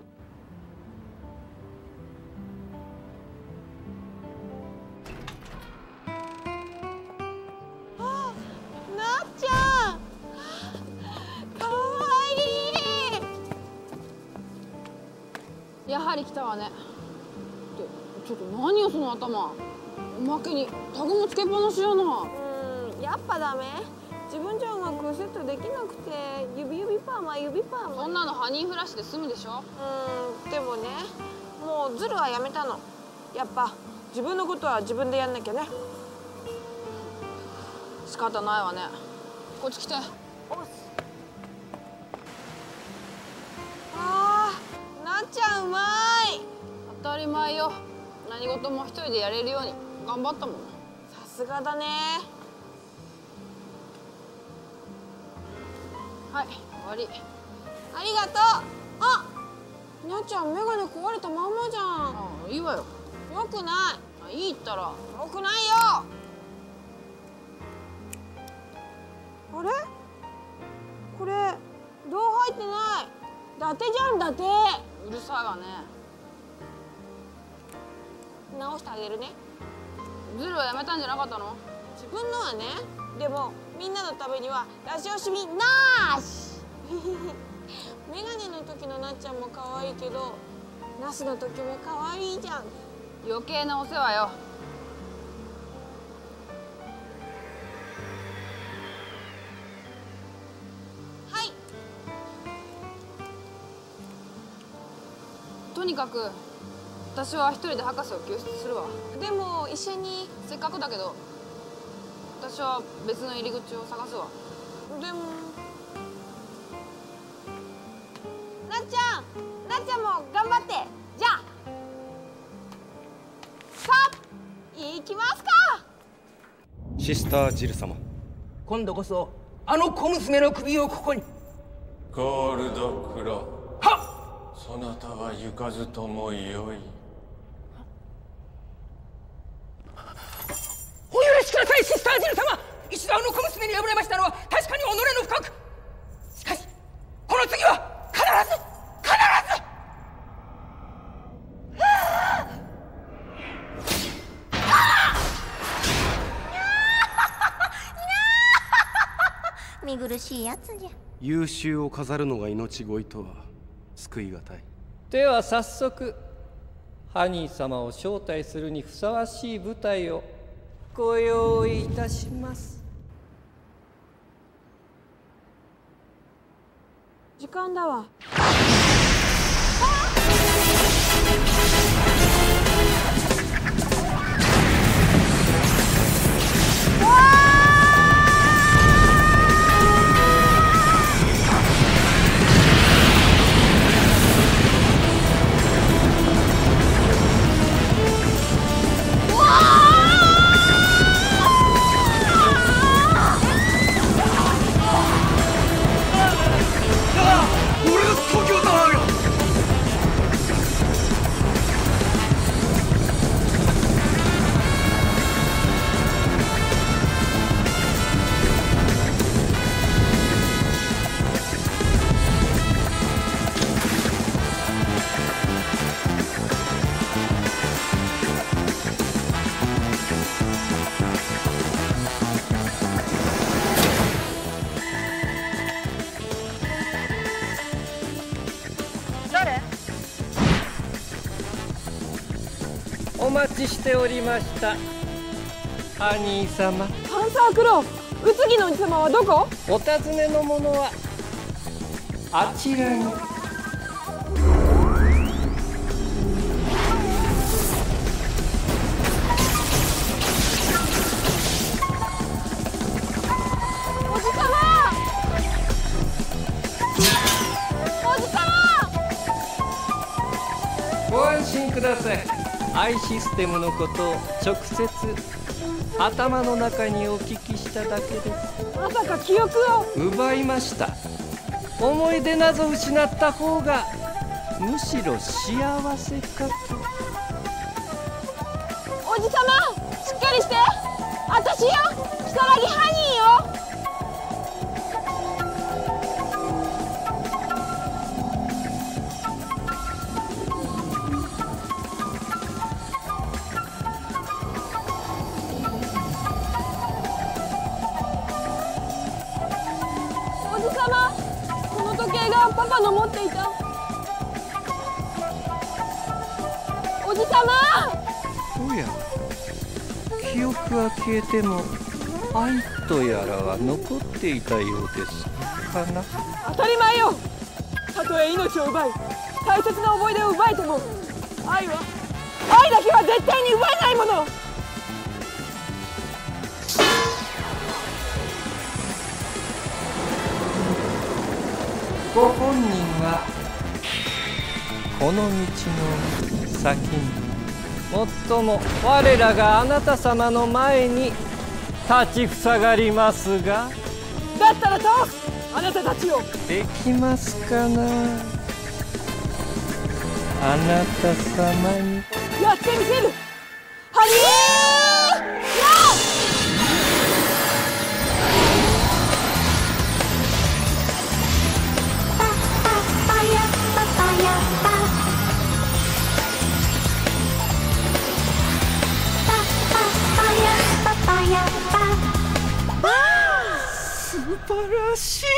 やはり来たわね。ってちょっと何よその頭。おまけにタグもつけっぱなしやな。
うんやっぱダメ。自分じゃうまくセットできなくて指指パーマ指パーマ。
そんなのハニーフラッシュで済むでしょ。
うんでもねもうズルはやめたの。やっぱ自分のことは自分でやんなきゃね。
仕方ないわね。こっち来て。
なっちゃんうまい。
当たり前よ。何事も一人でやれるように頑張ったもん。
さすがだね。
はい終わり。
ありがとう。あなっちゃんメガネ壊れたまんまじゃん。
ああいいわよ。
よくない。
いいったら。
よくないよ。あれこれ銅入ってない。伊達じゃん伊達。
うるさいわね。
直してあげるね。
ズルはやめたんじゃなかったの？
自分のはね。でもみんなのためには出し惜しみなし。メガネの時のなっちゃんも可愛いけどナスの時も可愛いじゃん。
余計なお世話よ。とにかく私は一人で博士を救出するわ。
でも一緒に。
せっかくだけど私は別の入り口を探すわ。
でもなっちゃんなっちゃんも頑張って。じゃあさあ行きますか。
シスタージル様、
今度こそあの小娘の首をここに。
ゴールドクロー。はっ。そなたは行かずともよい。
お許しくださいシスタージル様。一度あの小娘に敗れましたのは確かに己の不覚。しかしこの次は必ず。
見苦しいやつじゃ。
優秀を飾るのが命乞いとは救いがたい。
では早速ハニー様を招待するにふさわしい舞台をご用意いたします。
時間だわ。
お待ちしておりました、ハニー様。
パンサークロー、宇津木のおじ様はどこ？
お尋ねの者はあちらに。
おじ様！おじ様！
ご安心ください。アイシステムのことを直接頭の中にお聞きしただけです。
まさか記憶を
奪いました。思い出など失った方がむしろ幸せかと。
おじ様、しっかりして。私よ、如月ハニーよ。パパの持っていたおじさま。
おや、記憶は消えても愛とやらは残っていたようですかな。
当たり前よ。たとえ命を奪い大切な思い出を奪えても、愛は愛だけは絶対に奪えないもの。
ご本人はこの道の先に、もっとも我らがあなた様の前に立ちふさがりますが。
だったら倒す、あなたたちを。
できますかな、あなた様に。
やってみせる、ハニー。
素晴らしい。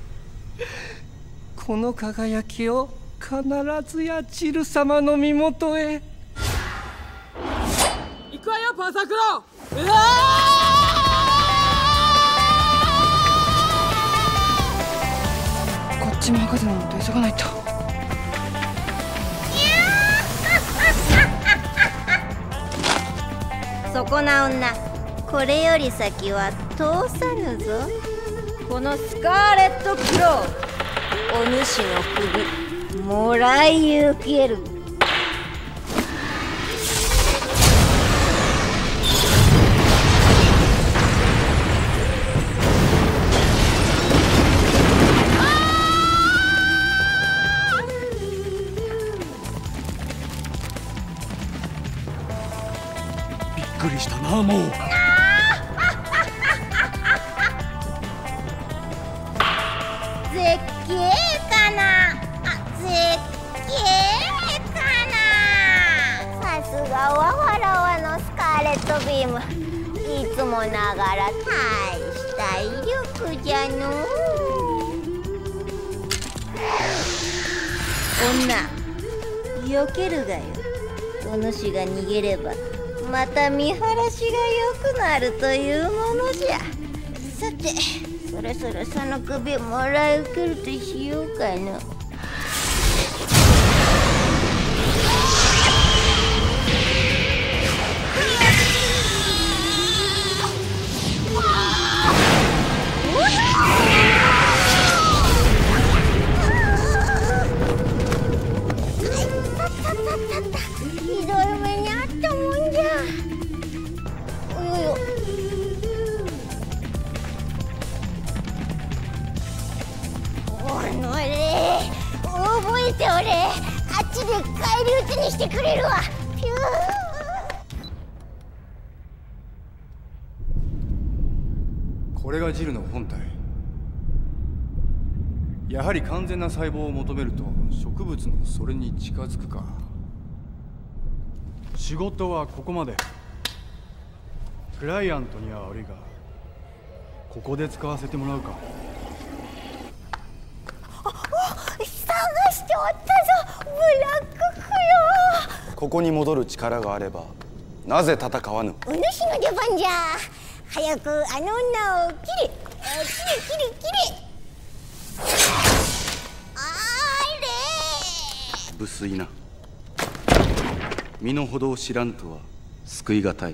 この輝きを必ずやジル様の身元へ。
行くわよ、パンサークロー。うわー！こっちも博士のもと急がないと。
そこな女、これより先は通さぬぞ。このスカーレット・クロー、お主の首もらい受ける。
びっくりしたな、もう。
絶景かなあ、絶景かな。さすがはわらわのスカーレットビーム、いつもながら大した体力じゃのう。女、避けるがよ。お主が逃げればまた見晴らしが良くなるというものじゃ。さて、そろそろその首もらい受けるとしようかの。ひどい目にあったもんじゃ。およよ。おのれ、覚えておれ。あっちで返り討ちにしてくれるわ。ピュー。
これがジルの本体。やはり完全な細胞を求めると植物もそれに近づくか。仕事はここまで。クライアントには悪いがここで使わせてもらうか。
探しておったぞ、ブラッククロ
ここに戻る力があればなぜ戦わぬ。
ー。お主の出番じゃ。早くあの女を切れ。切れ切れ切れ。あれ
無粋な。身の程を知らんとは救いがたい。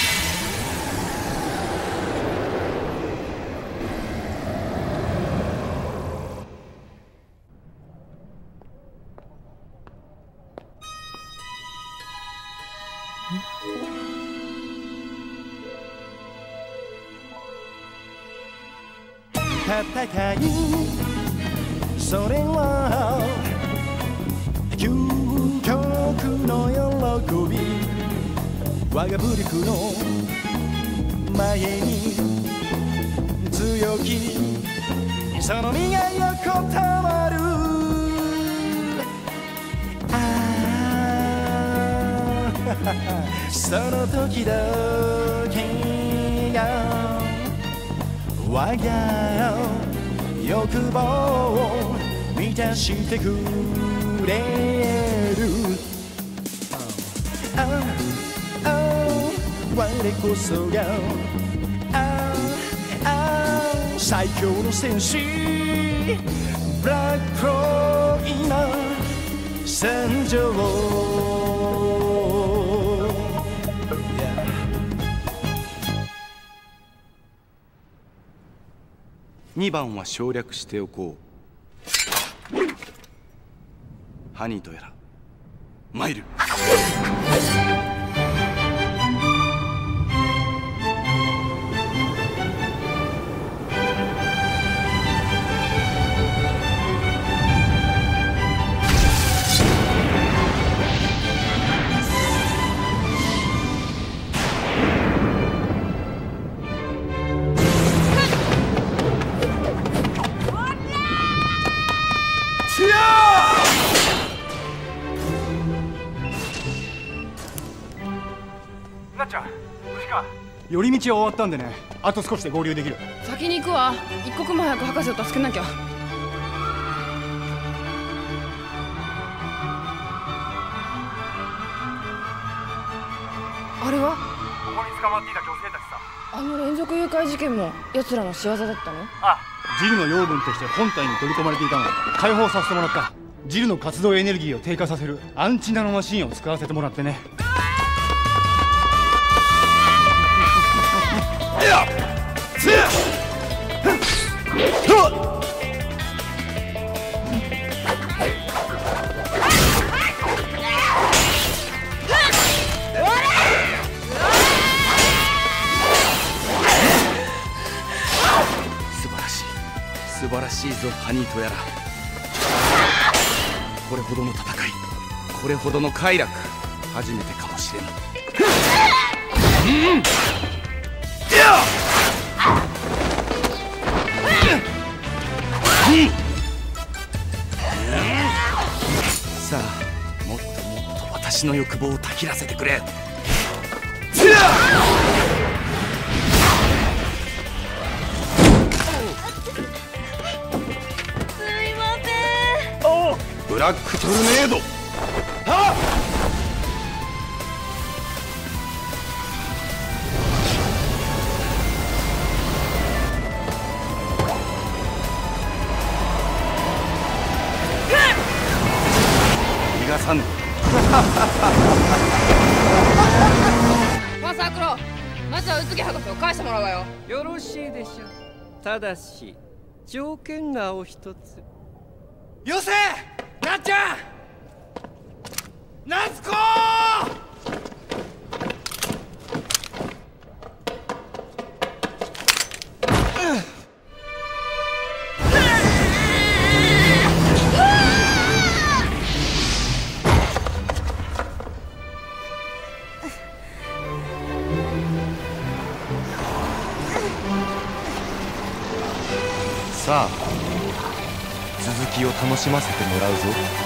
戦い、それは究極の喜び。我が武力の前に強きその身が横たわる。ああその時だけが我が欲望を満たしてくれる。ああ我こそがああ最強の戦士ブラッククロー今参上。
にばんは省略しておこう。ハニーとやら参る。
なっちゃん、無事か。寄り道は終わったんでね、あと少しで合流できる。
先に行くわ。一刻も早く博士を助けなきゃ。あれは
ここに捕まっていた女性たちさ。
あの連続誘拐事件も奴らの仕業だったの？
あ
ジルの養分として本体に取り込まれていたのを解放させてもらった。ジルの活動エネルギーを低下させるアンチナノマシンを使わせてもらってね。
素晴らしい素晴らしいぞハニーとやら。これほどの戦い、これほどの快楽、初めてかもしれん。うんさあ、もっともっと私の欲望をたきらせてくれ。 ブラックトルネード。はっ！逃がさぬ。
マサクロ、まずは宇津木博士を返してもらうわよ。
よろしいでしょう。ただし条件がお一つ。
よせなっちゃん、夏子。
さあ、続きを楽しませてもらうぞ。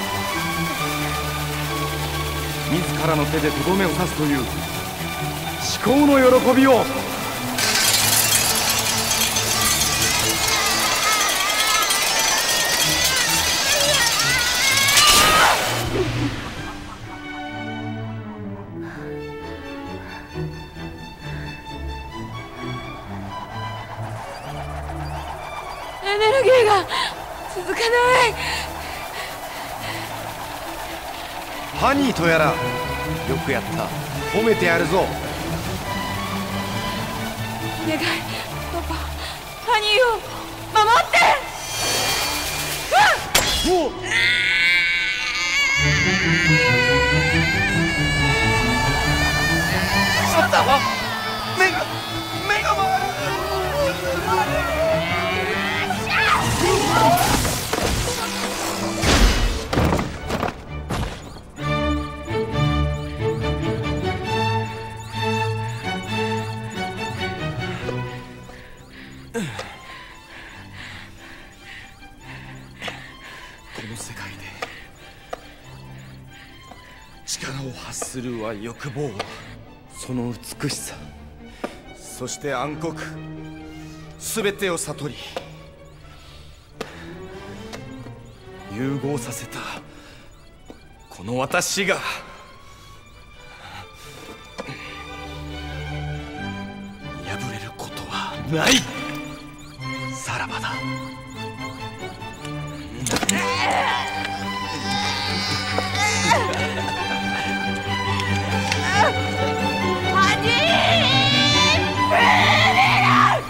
自らの手でとどめを刺すという至高の喜びを。
エネルギーが続かない。
ハニーとやらよくやった。褒めてやるぞ。
願い、パパ、ハニーを守って。うわっ！
シャッターは目が目が回る。
この世界で力を発するは欲望、その美しさ、そして暗黒、すべてを悟り融合させたこの私が破れることはない。さらばだ。
ハニー！ブレラ！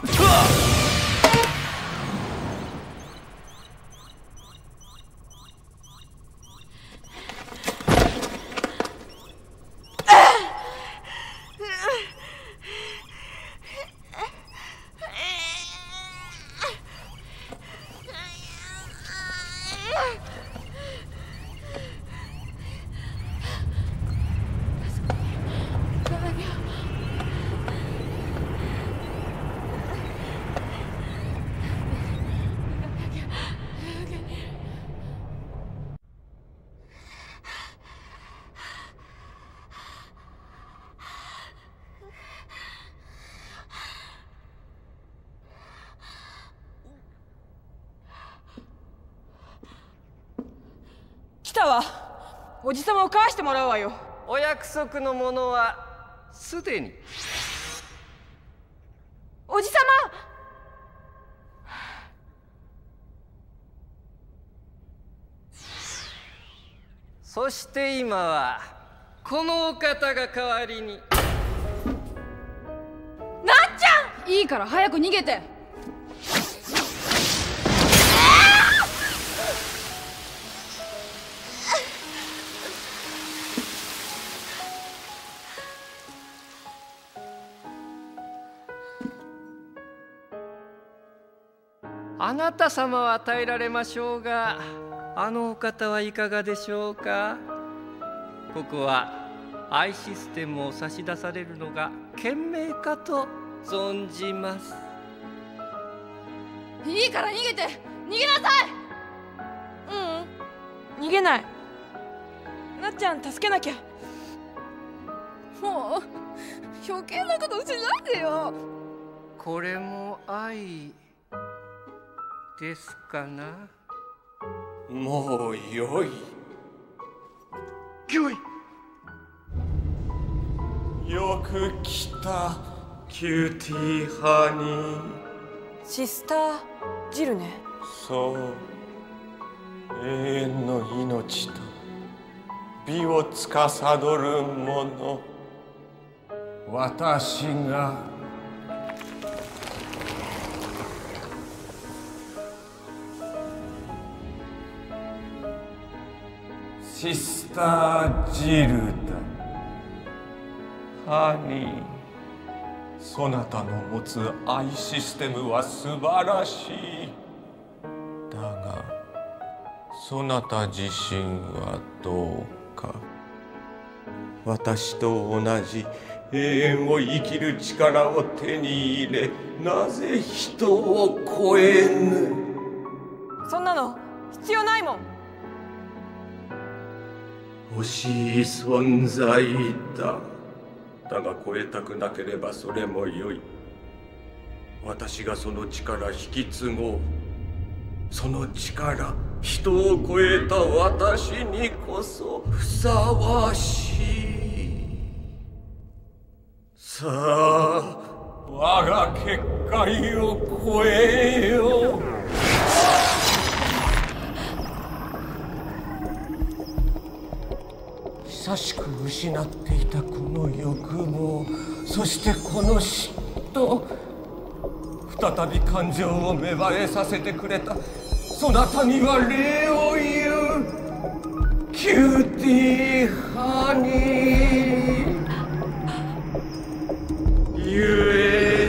来たわ。おじさまを返してもらうわよ。
お約束のものはすでに。
おじさま。
そして今はこのお方が代わりに。
なっちゃん！いいから早く逃げて。
あなた様は与えられましょうが、あのお方はいかがでしょうか。ここはアイシステムを差し出されるのが賢明かと存じます。
いいから逃げて。逃げなさい。
ううん、逃げない。なっちゃん助けなきゃ。
もう余計なことしないでよ。
これも愛ですかな。
もうよい。
よい。
よく来た、キューティーハニー。
シスタージルね。
そう、永遠の命と美を司る者、私がシスタージルだ。ハニー、そなたの持つ愛システムは素晴らしい。だがそなた自身はどうか。私と同じ永遠を生きる力を手に入れ、なぜ人を超えぬ。
そんなの必要ないもん。
欲しい存在だ。だが超えたくなければそれもよい。私がその力引き継ごう。その力、人を超えた私にこそふさわしい。さあ、我が結界を超えよう。久しく失っていたこの欲望、そしてこの嫉妬、再び感情を芽生えさせてくれたそなたには礼を言う。キューティーハニー。ゆえ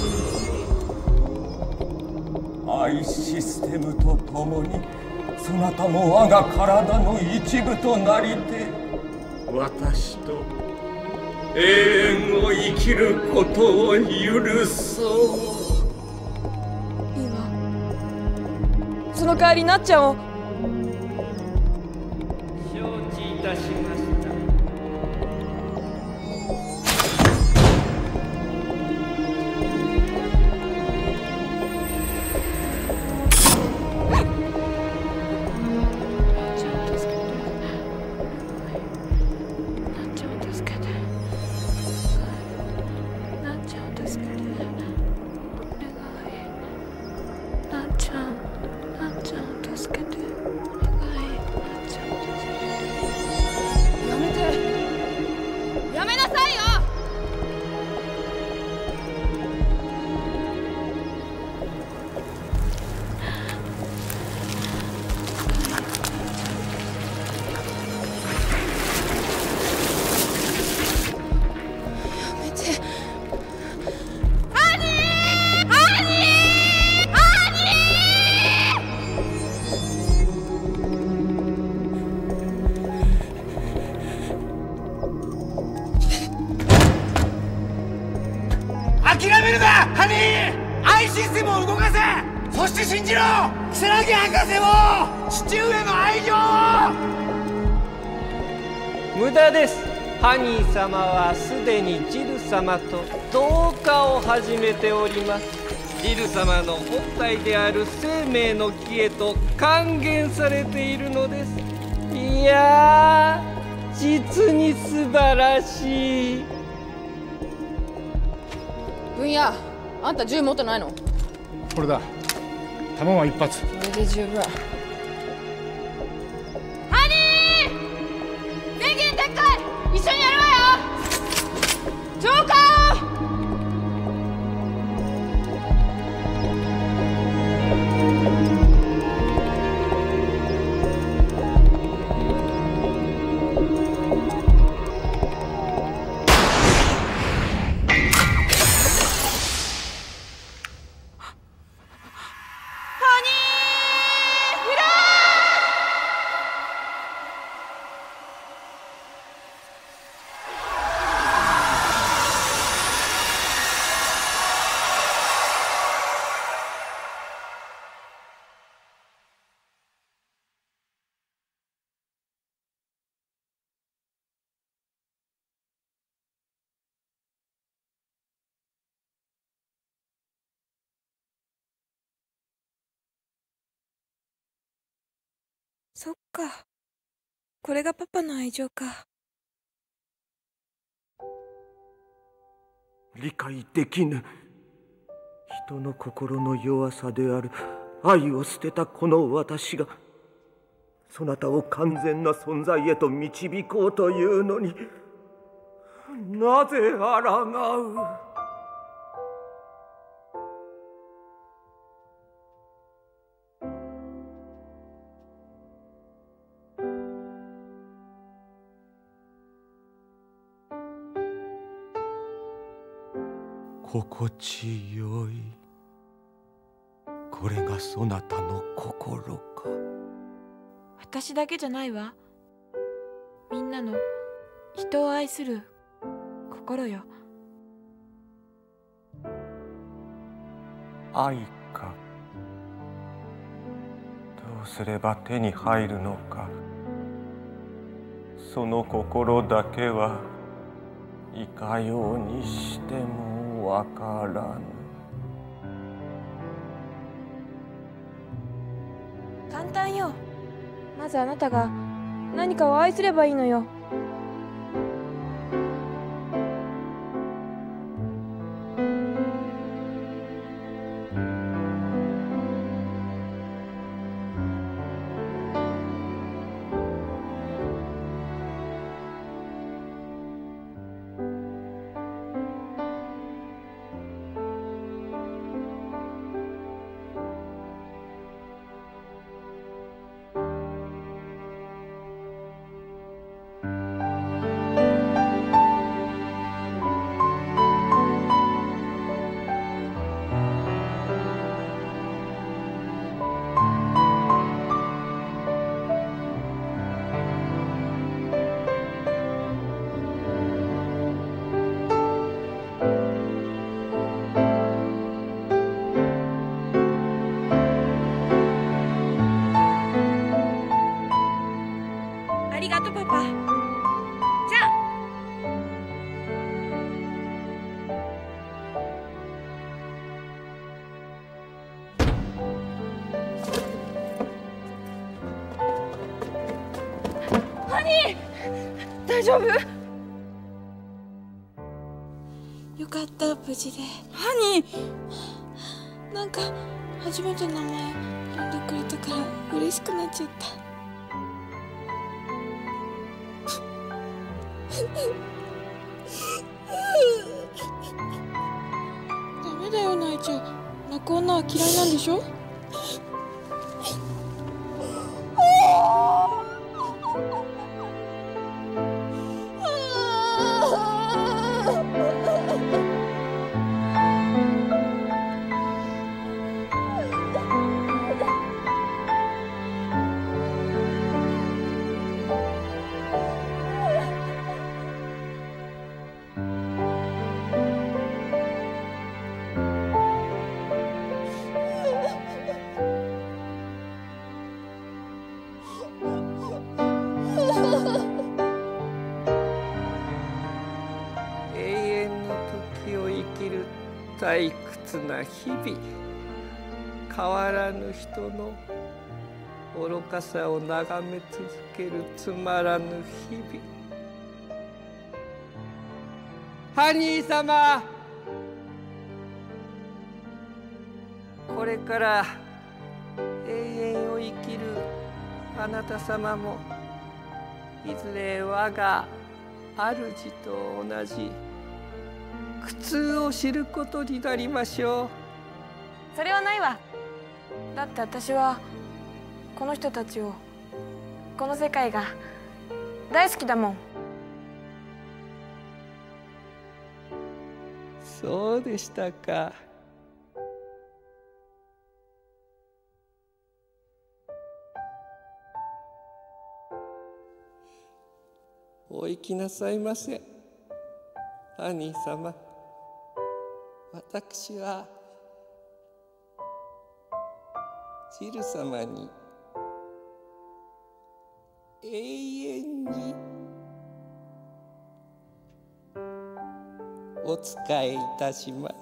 に愛システムとともにそなたも我が体の一部となりて、私と永遠を生きることを許そう。
いいわ。その代わりなっちゃんを。
承知いたしました。
諦めるな、ハニー。アイシステムを動かせ。そして信じろ、草薙博士を、父上の愛情を。
無駄です。ハニー様はすでにジル様と同化を始めております。ジル様の本体である生命の木へと還元されているのです。いやー、実に素晴らしい。
分野、あんた銃持ってないの？
これだ。弾は一発。
それで十分。
ハニー！電源撤回！一緒にやるわよ！浄化！
そっか、これがパパの愛情か。
理解できぬ。人の心の弱さである愛を捨てたこの私がそなたを完全な存在へと導こうというのに、なぜあらがう。心地よい。これがそなたの心か。
私だけじゃないわ。みんなの人を愛する心よ。
愛か。どうすれば手に入るのか。その心だけはいかようにしてもわからぬ。
簡単よ。まずあなたが何かを愛すればいいのよ。ありがとうパパ。じゃあ。
ハニー、大丈夫？
よかった、無事で。
ハニ
ー、なんか初めて名前呼んでくれたから嬉しくなっちゃった。ダメだよ、泣いちゃう。泣く女は嫌いなんでしょ。
退屈な日々、変わらぬ人の愚かさを眺め続けるつまらぬ日々。ハニー様、これから永遠を生きるあなた様もいずれ我が主と同じ苦痛を知ることになりましょう。
それはないわ。だって私はこの人たちを、この世界が大好きだもん。
そうでしたか。お行きなさいませ、ハニー様。私はジル様に永遠にお仕えいたします。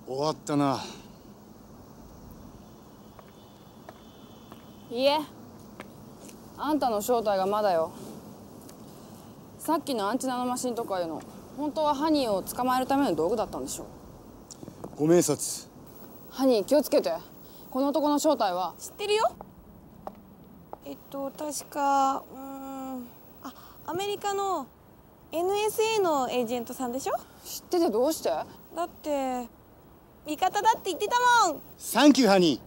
終わったな。
いいえ、あんたの正体がまだよ。さっきのアンチナノマシンとかいうの本当はハニーを捕まえるための道具だったんでしょ。
ご明察。
ハニー気をつけて。この男の正体は
知ってるよ。えっと確かうーんあアメリカの エヌエスエー のエージェントさんでしょ。
知っててどうして？
だって味方だって言ってたもん。
サンキューハニー。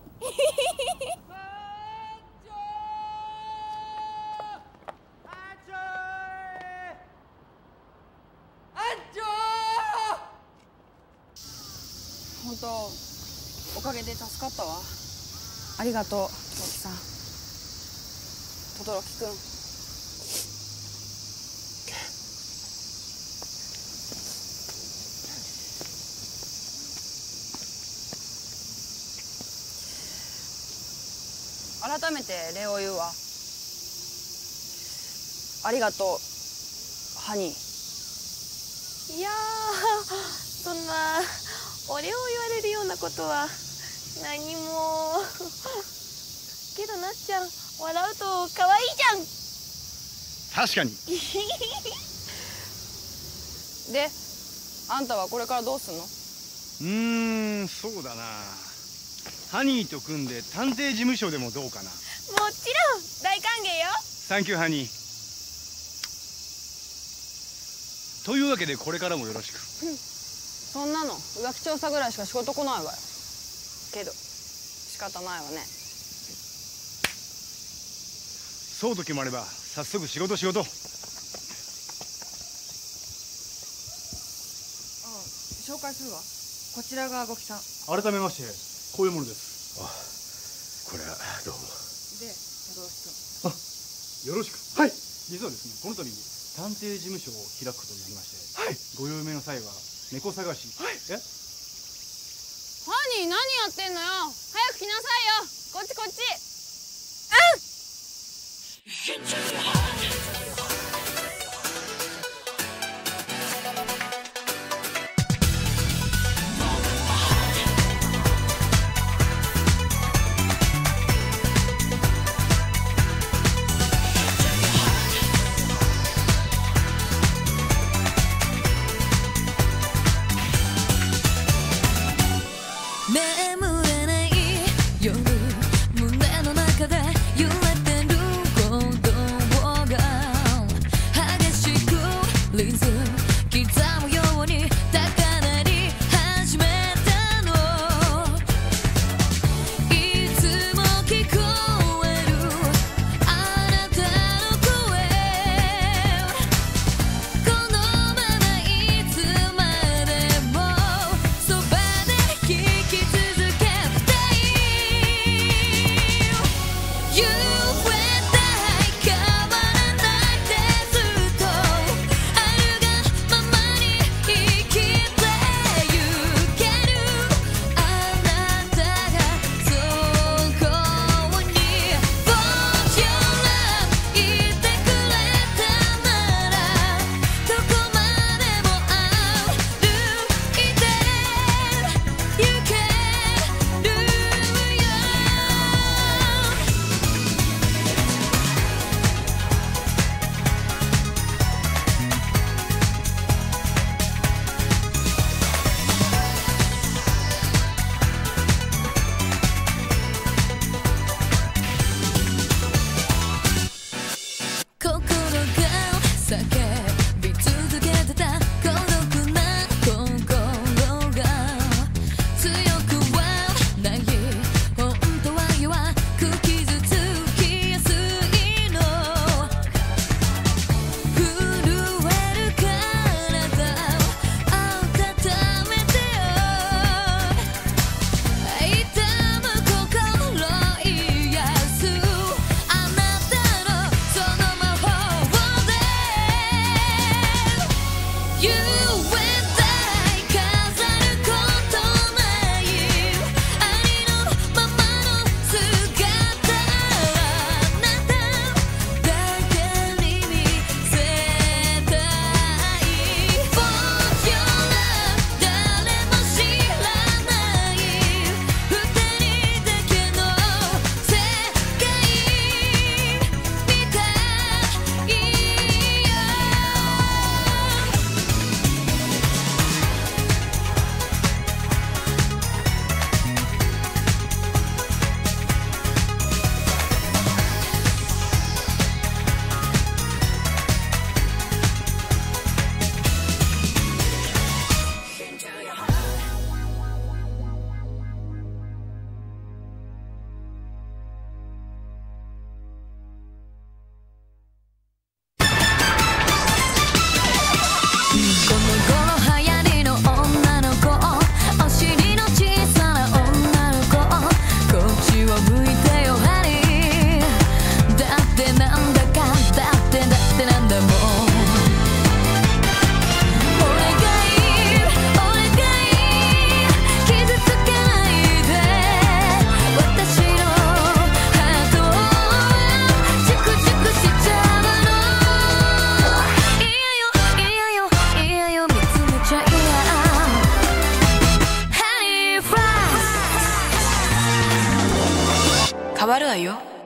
本当おかげで助かったわ。ありがとう大木さん。轟くん。改めて礼を言うわ。ありがとうハニー。
いやーそんなお礼を言われるようなことは何もけどなっちゃん笑うと可愛いじゃん。
確かに。
であんたはこれからどうすんの？
うーんそうだな。ハニーと組んで探偵事務所でもどうかな。
もちろん大歓迎よ。
サンキューハニー。というわけでこれからもよろしく。
そんなの浮気調査ぐらいしか仕事来ないわよ。けど仕方ないわね。
そうと決まれば早速仕事仕事。
あ紹介するわ。こちらがごきさん。
改めましてこういうものです。
あ、これはどうも。
で轟
くん。あ、よろしく。はい。実はですねこの度探偵事務所を開くことになりまして、はい、ご用命の際は猫探し。はい。え？
ハニー何やってんのよ。早く来なさいよ。こっちこっち。
眠れない夜胸の中で揺れてる鼓動が激しくリズム刻むように高鳴り始めたの。いつも聞こえるあなたの声。このままいつまでもそばで聞き続け
変わるわよ。